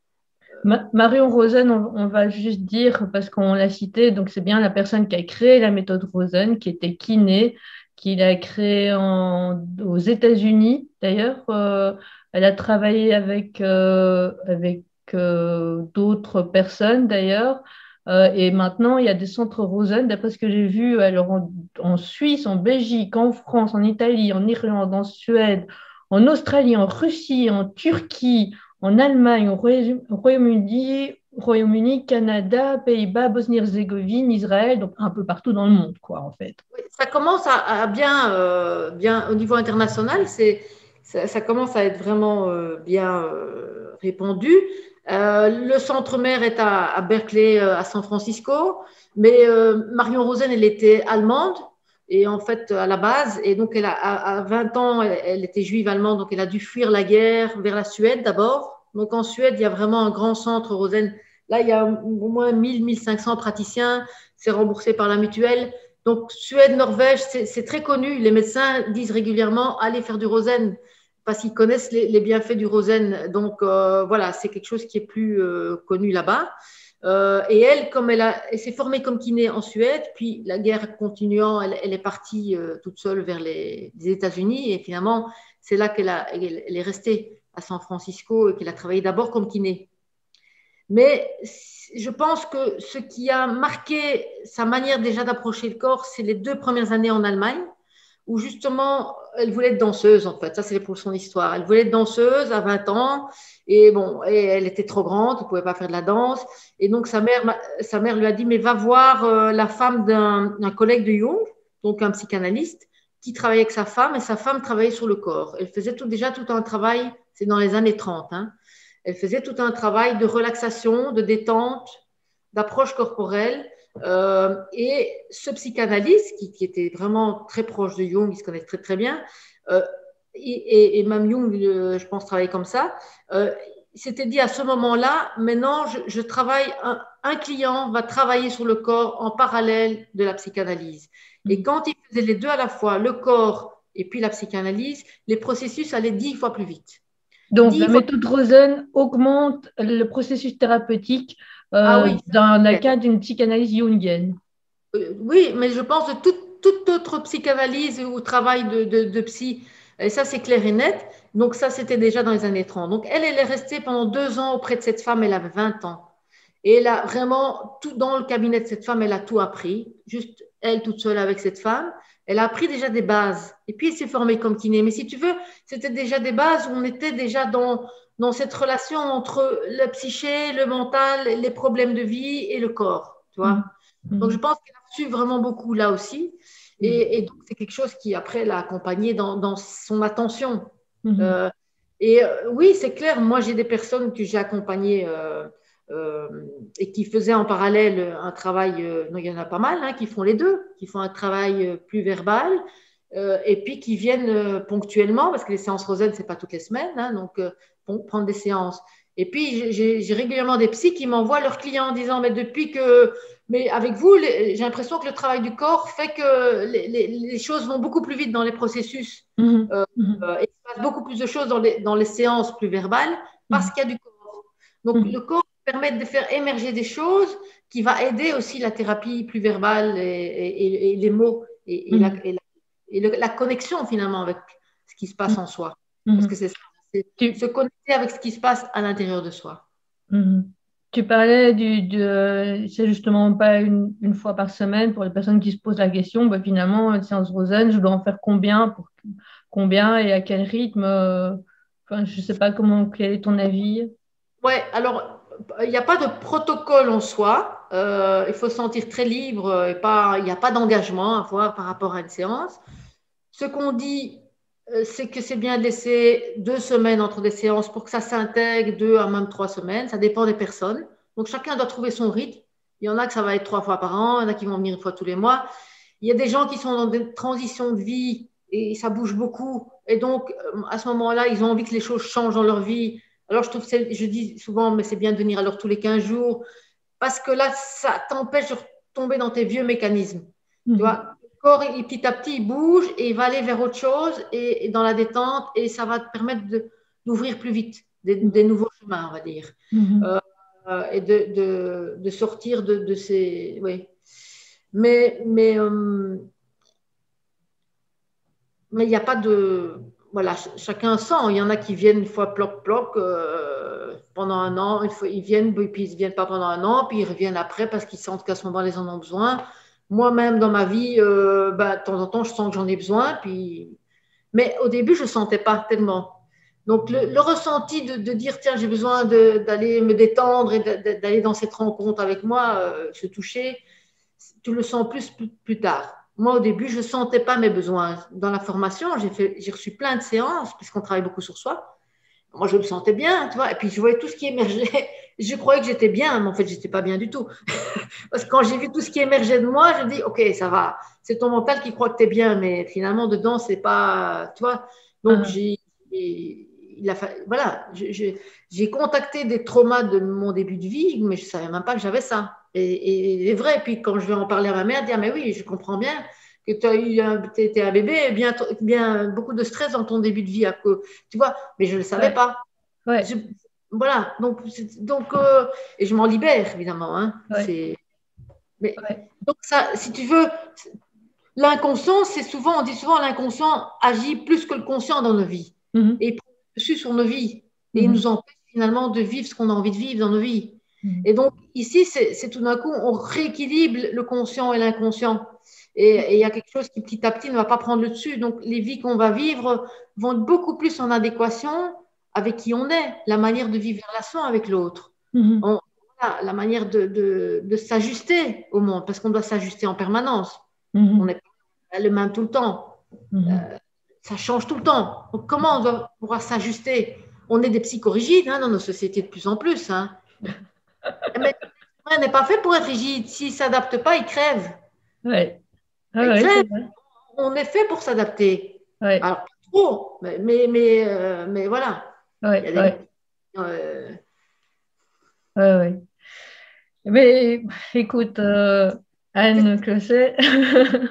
Speaker 3: Marion Rosen, on, on va juste dire, parce qu'on l'a cité, donc c'est bien la personne qui a créé la méthode Rosen, qui était kiné, qui l'a créée en, aux États-Unis d'ailleurs. Euh, elle a travaillé avec, euh, avec euh, d'autres personnes d'ailleurs. Euh, et maintenant, il y a des centres Rosen, d'après ce que j'ai vu, alors en, en Suisse, en Belgique, en France, en Italie, en Irlande, en Suède, en Australie, en Russie, en Turquie, en Allemagne, au Royaume-Uni, Royaume-Uni, Canada, Pays-Bas, Bosnie-Herzégovine, Israël, donc un peu partout dans le monde, quoi, en fait.
Speaker 2: Oui, ça commence à, à bien, euh, bien, au niveau international, c'est, ça, ça commence à être vraiment euh, bien euh, répandu. Euh, le centre mère est à, à Berkeley, euh, à San Francisco, mais euh, Marion Rosen, elle était allemande, et en fait, à la base, et donc elle a, à, à vingt ans, elle, elle était juive allemande, donc elle a dû fuir la guerre vers la Suède d'abord. Donc en Suède, il y a vraiment un grand centre Rosen. Là, il y a au moins mille, mille cinq cents praticiens, c'est remboursé par la mutuelle. Donc Suède, Norvège, c'est, c'est très connu. Les médecins disent régulièrement, allez faire du Rosen, parce qu'ils connaissent les, les bienfaits du Rosen. Donc euh, voilà, c'est quelque chose qui est plus euh, connu là-bas. Euh, et elle, comme elle, a, elle s'est formée comme kiné en Suède, puis la guerre continuant, elle, elle est partie euh, toute seule vers les, les États-Unis, et finalement, c'est là qu'elle a, elle, elle est restée à San Francisco et qu'elle a travaillé d'abord comme kiné. Mais je pense que ce qui a marqué sa manière déjà d'approcher le corps, c'est les deux premières années en Allemagne, où justement, elle voulait être danseuse, en fait. Ça, c'est pour son histoire. Elle voulait être danseuse à vingt ans, et bon, et elle était trop grande, elle ne pouvait pas faire de la danse. Et donc, sa mère, sa mère lui a dit, mais va voir euh, la femme d'un, d'un collègue de Jung, donc un psychanalyste, qui travaillait avec sa femme, et sa femme travaillait sur le corps. Elle faisait tout, déjà tout un travail, c'est dans les années trente, hein. Elle faisait tout un travail de relaxation, de détente, d'approche corporelle. Euh, et ce psychanalyste, qui, qui était vraiment très proche de Jung, il se connaît très très bien, euh, et, et même Jung, euh, je pense, travaillait comme ça, euh, il s'était dit à ce moment-là, maintenant je, je travaille, un, un client va travailler sur le corps en parallèle de la psychanalyse. Et quand il faisait les deux à la fois, le corps et puis la psychanalyse, les processus allaient dix fois plus vite.
Speaker 3: Donc, la méthode Rosen augmente le processus thérapeutique euh,
Speaker 2: ah oui,
Speaker 3: dans le cas d'une psychanalyse jungienne.
Speaker 2: Euh, oui, mais je pense que toute, toute autre psychanalyse ou travail de, de, de psy, Et ça, c'est clair et net. Donc ça, c'était déjà dans les années trente. Donc elle, elle est restée pendant deux ans auprès de cette femme, elle avait vingt ans. Et elle a vraiment, tout dans le cabinet de cette femme, elle a tout appris, juste elle toute seule avec cette femme. Elle a appris déjà des bases. Et puis, elle s'est formée comme kiné. Mais si tu veux, c'était déjà des bases où on était déjà dans, dans cette relation entre le psyché, le mental, les problèmes de vie et le corps. Tu vois. Mmh. Donc, je pense qu'elle a reçu vraiment beaucoup là aussi. Et, et donc, c'est quelque chose qui, après, l'a accompagnée dans, dans son attention. Mmh. Euh, et euh, oui, c'est clair, moi, j'ai des personnes que j'ai accompagnées euh, euh, et qui faisaient en parallèle un travail, euh, non, il y en a pas mal, hein, qui font les deux, qui font un travail plus verbal euh, et puis qui viennent euh, ponctuellement, parce que les séances Rosen, ce n'est pas toutes les semaines, hein, donc euh, prendre des séances. Et puis, j'ai, j'ai régulièrement des psys qui m'envoient leurs clients en disant, mais depuis que, mais avec vous, les, j'ai l'impression que le travail du corps fait que les, les, les choses vont beaucoup plus vite dans les processus. Mmh. Euh, euh, et il se passe beaucoup plus de choses dans les, dans les séances plus verbales parce mmh. qu'il y a du corps. Donc, mmh. le corps permet de faire émerger des choses qui va aider aussi la thérapie plus verbale et, et, et les mots et, et, mmh. la, et, la, et le, la connexion finalement avec ce qui se passe mmh. en soi. Mmh. Parce que c'est ça. C'est tu... se connecter avec ce qui se passe à l'intérieur de soi.
Speaker 3: Mmh. Tu parlais du, de, c'est justement pas une, une fois par semaine pour les personnes qui se posent la question, bah finalement, une séance Rosen, je dois en faire combien, pour combien et à quel rythme, euh, enfin, je sais pas comment, quel est ton avis?
Speaker 2: Ouais, alors, il n'y a pas de protocole en soi, euh, il faut se sentir très libre et pas, il n'y a pas d'engagement à avoir par rapport à une séance. Ce qu'on dit, c'est que c'est bien de laisser deux semaines entre des séances pour que ça s'intègre, deux à même trois semaines. Ça dépend des personnes. Donc, chacun doit trouver son rythme. Il y en a que ça va être trois fois par an, il y en a qui vont venir une fois tous les mois. Il y a des gens qui sont dans des transitions de vie et ça bouge beaucoup. Et donc, à ce moment-là, ils ont envie que les choses changent dans leur vie. Alors, je trouve, je dis souvent, mais c'est bien de venir alors tous les quinze jours parce que là, ça t'empêche de tomber dans tes vieux mécanismes. Mmh. Tu vois, corps, il, petit à petit, il bouge et il va aller vers autre chose et, et dans la détente et ça va te permettre de, d'ouvrir plus vite des, des nouveaux chemins, on va dire. Mm-hmm. Euh, et de, de, de sortir de, de ces... Oui. Mais mais euh, mais il n'y a pas de... Voilà, ch- chacun sent. Il y en a qui viennent une fois ploc-ploc euh, pendant un an. Une fois, ils viennent, puis ils ne viennent pas pendant un an, puis ils reviennent après parce qu'ils sentent qu'à ce moment-là, ils en ont besoin. Moi-même, dans ma vie, euh, bah, de temps en temps, je sens que j'en ai besoin. Puis... Mais au début, je ne sentais pas tellement. Donc, le, le ressenti de, de dire, tiens, j'ai besoin de, d'aller me détendre et de, d'aller dans cette rencontre avec moi, euh, se toucher, tu le sens plus, plus, plus tard. Moi, au début, je ne sentais pas mes besoins. Dans la formation, j'ai, fait, j'ai reçu plein de séances, puisqu'on travaille beaucoup sur soi. Moi, je me sentais bien, tu vois. Et puis, je voyais tout ce qui émergeait. Je croyais que j'étais bien, mais en fait, je n'étais pas bien du tout. Parce que quand j'ai vu tout ce qui émergeait de moi, je dis, OK, ça va. C'est ton mental qui croit que tu es bien, mais finalement, dedans, c'est pas, tu vois. Donc, uh-huh. j'ai, il a, voilà, j'ai, j'ai contacté des traumas de mon début de vie, mais je ne savais même pas que j'avais ça. Et, et c'est vrai. Puis, quand je vais en parler à ma mère, elle dit, ah, mais oui, je comprends bien que tu as eu un, t'es un bébé, bien, bien beaucoup de stress dans ton début de vie, à que, tu vois, mais je ne le savais
Speaker 3: ouais.
Speaker 2: pas.
Speaker 3: Ouais.
Speaker 2: Je, voilà, donc, donc euh, et je m'en libère, évidemment. Hein,
Speaker 3: ouais.
Speaker 2: c'est, mais,
Speaker 3: ouais.
Speaker 2: donc, ça, si tu veux, l'inconscient, c'est souvent, on dit souvent, l'inconscient agit plus que le conscient dans nos vies. Mm-hmm. Et il prend dessus sur nos vies. Et mm-hmm. il nous empêche finalement de vivre ce qu'on a envie de vivre dans nos vies. Mm-hmm. Et donc, ici, c'est, c'est tout d'un coup, on rééquilibre le conscient et l'inconscient. Et il y a quelque chose qui, petit à petit, ne va pas prendre le dessus. Donc, les vies qu'on va vivre vont être beaucoup plus en adéquation avec qui on est, la manière de vivre la relation avec l'autre. Mm-hmm. On, voilà, la manière de, de, de s'ajuster au monde, parce qu'on doit s'ajuster en permanence. Mm-hmm. On n'est pas le même tout le temps. Mm-hmm. Euh, ça change tout le temps. Donc, comment on doit pouvoir s'ajuster? On est des psychorigides hein, dans nos sociétés de plus en plus. Hein. Mais on n'est pas fait pour être rigide. S'il ne s'adapte pas, il crève.
Speaker 3: Ouais.
Speaker 2: Ah, ouais, crève. On est fait pour s'adapter.
Speaker 3: Ouais.
Speaker 2: Alors, pas trop, mais, mais, mais, euh, mais voilà.
Speaker 3: Ouais,
Speaker 2: il y a des...
Speaker 3: ouais.
Speaker 2: Euh...
Speaker 3: Ouais, ouais. Mais écoute, euh, Anne Closet,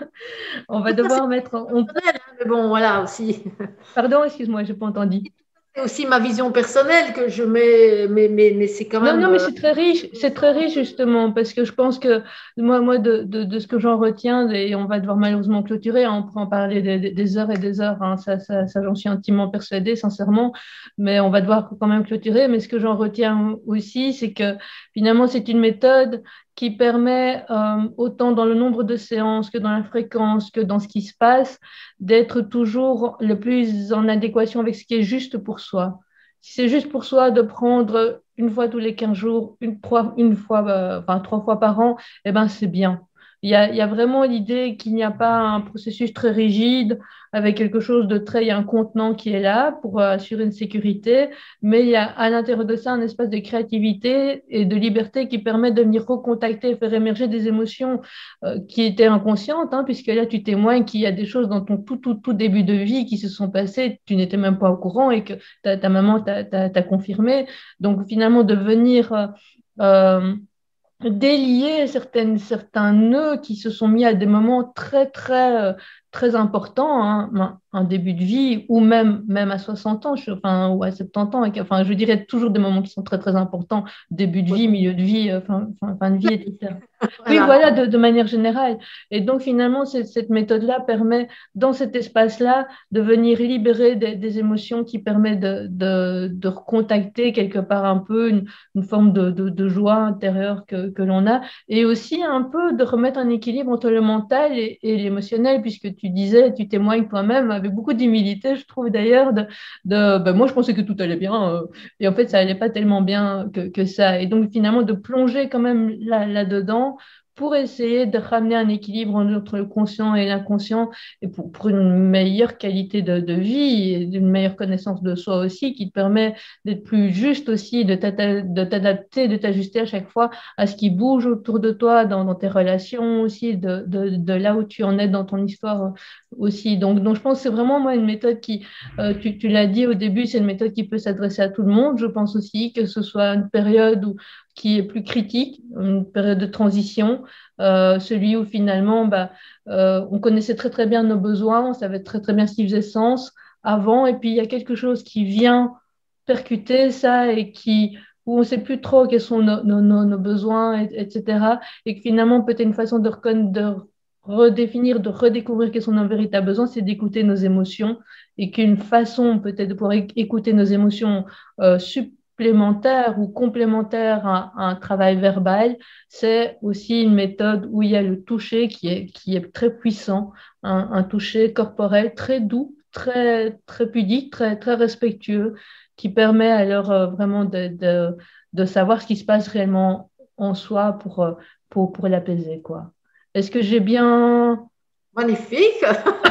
Speaker 3: on va devoir mettre. On...
Speaker 2: Mais bon, voilà aussi.
Speaker 3: Pardon, excuse-moi, je n'ai pas entendu.
Speaker 2: c'est aussi ma vision personnelle que je mets, mais, mais, mais c'est quand même…
Speaker 3: Non, non, mais c'est très riche, c'est très riche justement, parce que je pense que moi, moi de, de, de ce que j'en retiens, et on va devoir malheureusement clôturer, hein, on pourrait en parler des, des- des heures et des heures, hein, ça, ça, ça j'en suis intimement persuadée, sincèrement, mais on va devoir quand même clôturer. Mais ce que j'en retiens aussi, c'est que finalement, c'est une méthode qui permet, euh, autant dans le nombre de séances que dans la fréquence, que dans ce qui se passe, d'être toujours le plus en adéquation avec ce qui est juste pour soi. Si c'est juste pour soi de prendre une fois tous les quinze jours, une, trois, une fois, euh, enfin trois fois par an, eh ben c'est bien. Il y a, il y a vraiment l'idée qu'il n'y a pas un processus très rigide avec quelque chose de très, il y a un contenant qui est là pour euh, assurer une sécurité, mais il y a à l'intérieur de ça un espace de créativité et de liberté qui permet de venir recontacter, faire émerger des émotions euh, qui étaient inconscientes, hein, puisque là tu témoignes qu'il y a des choses dans ton tout, tout, tout début de vie qui se sont passées, tu n'étais même pas au courant et que ta, ta maman t'a, t'a, t'a confirmé. Donc finalement de venir… Euh, euh, délier certaines, certains nœuds qui se sont mis à des moments très, très, euh, très importants, hein, un, un début de vie, ou même, même à soixante ans, je, enfin, ou à soixante-dix ans, et que- enfin, je dirais toujours des moments qui sont très, très importants, début de vie, milieu de vie, euh, fin, fin, fin de vie, et cetera. Oui,
Speaker 2: Voilà.
Speaker 3: voilà, de, de manière générale. Et donc, finalement, cette, cette méthode-là permet, dans cet espace-là, de venir libérer des, des émotions qui permettent de, de, de recontacter quelque part un peu une, une forme de, de, de joie intérieure que, que l'on a, et aussi un peu de remettre un équilibre entre le mental et, et l'émotionnel, puisque tu disais, tu témoignes toi-même avec beaucoup d'humilité, je trouve d'ailleurs, de, de ben, moi je pensais que tout allait bien, euh, et en fait ça allait pas tellement bien que, que ça. Et donc finalement de plonger quand même là, là-dedans pour essayer de ramener un équilibre entre le conscient et l'inconscient, et pour, pour une meilleure qualité de, de vie et une meilleure connaissance de soi aussi, qui te permet d'être plus juste aussi, de t'adapter, de t'ajuster à chaque fois à ce qui bouge autour de toi, dans, dans tes relations aussi, de, de, de, là où tu en es dans ton histoire aussi. Donc, donc je pense que c'est vraiment moi une méthode qui, euh, tu, tu l'as dit au début, c'est une méthode qui peut s'adresser à tout le monde. Je pense aussi que ce soit une période où, qui est plus critique, une période de transition, euh, celui où finalement bah, euh, on connaissait très très bien nos besoins, on savait très très bien ce qui faisait sens avant, et puis il y a quelque chose qui vient percuter ça et qui, où on ne sait plus trop quels sont nos, nos, nos, nos besoins, et, etc. Et que finalement, peut-être une façon de, de redéfinir, de redécouvrir quels sont nos véritables besoins, c'est d'écouter nos émotions, et qu'une façon peut-être de pouvoir écouter nos émotions euh, supplémentaires ou complémentaires à, à un travail verbal, c'est aussi une méthode où il y a le toucher qui est, qui est très puissant, un, un toucher corporel très doux, très, très pudique, très, très respectueux, qui permet alors euh, vraiment de, de, de savoir ce qui se passe réellement en soi pour, euh, pour, pour l'apaiser, quoi. Est-ce que j'ai bien…
Speaker 2: Magnifique.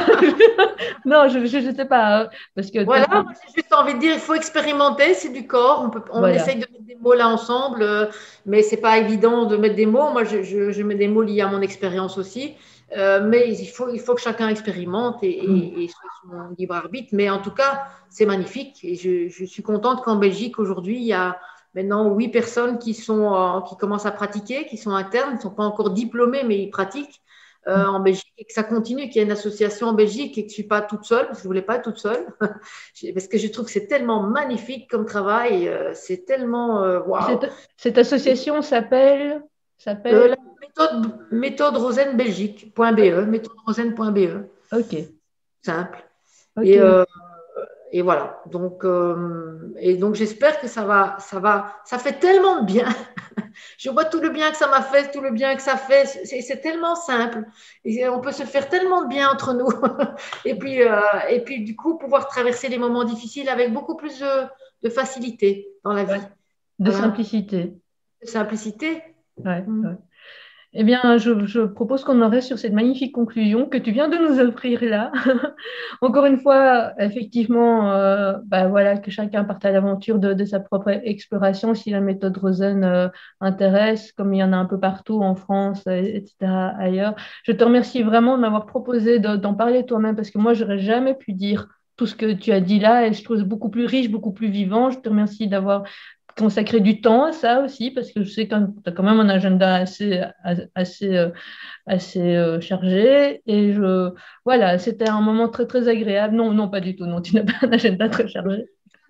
Speaker 3: Non, je ne sais pas, hein, parce que…
Speaker 2: Voilà, moi, j'ai juste envie de dire, il faut expérimenter, c'est du corps. On, peut, on
Speaker 3: Voilà.
Speaker 2: essaye de mettre des mots là ensemble, euh, mais c'est pas évident de mettre des mots. Moi, je, je, je mets des mots liés à mon expérience aussi. Euh, mais il faut, il faut que chacun expérimente et, et, et soit son libre arbitre. Mais en tout cas, c'est magnifique. Et je, je suis contente qu'en Belgique, aujourd'hui, il y a maintenant huit personnes qui, sont, euh, qui commencent à pratiquer, qui sont internes, ils ne sont pas encore diplômés, mais ils pratiquent. Euh, en Belgique, et que ça continue, qu'il y a une association en Belgique et que je ne suis pas toute seule, parce que je ne voulais pas être toute seule, parce que je trouve que c'est tellement magnifique comme travail, euh, c'est tellement… Euh, wow.
Speaker 3: cette, cette association s'appelle… s'appelle…
Speaker 2: Euh, la méthode, méthode Rosen Belgique, .be, méthode rosen point be.
Speaker 3: Ok.
Speaker 2: Simple.
Speaker 3: Okay.
Speaker 2: Et, euh, et voilà. Donc, euh, et donc j'espère que ça va, ça va, ça fait tellement de bien. Je vois tout le bien que ça m'a fait, tout le bien que ça fait. C'est tellement simple. Et on peut se faire tellement de bien entre nous. Et puis, euh, et puis du coup, pouvoir traverser les moments difficiles avec beaucoup plus de, de facilité dans la vie.
Speaker 3: Ouais. De
Speaker 2: voilà.
Speaker 3: simplicité.
Speaker 2: De simplicité.
Speaker 3: Ouais, mmh. ouais. Eh bien, je, je propose qu'on en reste sur cette magnifique conclusion que tu viens de nous offrir là. Encore une fois, effectivement, euh, bah voilà, que chacun parte à l'aventure de, de sa propre exploration. Si la méthode Rosen euh, intéresse, comme il y en a un peu partout en France, et cetera, ailleurs. Je te remercie vraiment de m'avoir proposé d'en parler toi-même, parce que moi, j'aurais jamais pu dire tout ce que tu as dit là, et je trouve beaucoup plus riche, beaucoup plus vivant. Je te remercie d'avoir consacrer du temps à ça aussi, parce que je sais que tu as quand même un agenda assez, assez, assez chargé. Et je, voilà, c'était un moment très, très agréable. Non, non, pas du tout. Non, tu n'as pas un agenda très chargé.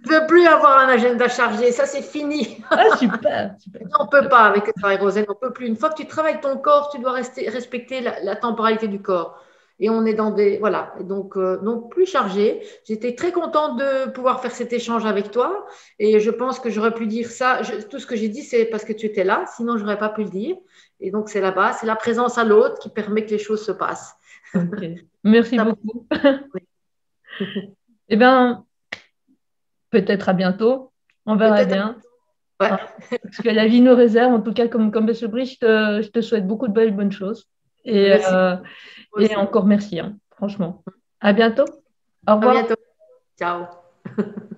Speaker 2: Je ne veux plus avoir un agenda chargé, ça c'est fini.
Speaker 3: Ah, super, super.
Speaker 2: On ne peut pas avec le travail Rosen, on ne peut plus. Une fois que tu travailles ton corps, tu dois rester, respecter la, la temporalité du corps. Et on est dans des… Voilà, donc, euh, donc plus chargé. J'étais très contente de pouvoir faire cet échange avec toi. Et je pense que j'aurais pu dire ça. Je, tout ce que j'ai dit, c'est parce que tu étais là. Sinon, je n'aurais pas pu le dire. Et donc, c'est là-bas. C'est la présence à l'autre qui permet que les choses se passent.
Speaker 3: Okay. Merci beaucoup. Eh bien, peut-être à bientôt. On verra bien.
Speaker 2: Ouais.
Speaker 3: Parce que la vie nous réserve. En tout cas, comme, comme Besselbris, je te, je te souhaite beaucoup de belles bonnes choses. Et, euh, et encore merci, hein, franchement. À bientôt. Au revoir.
Speaker 2: À bientôt. Ciao.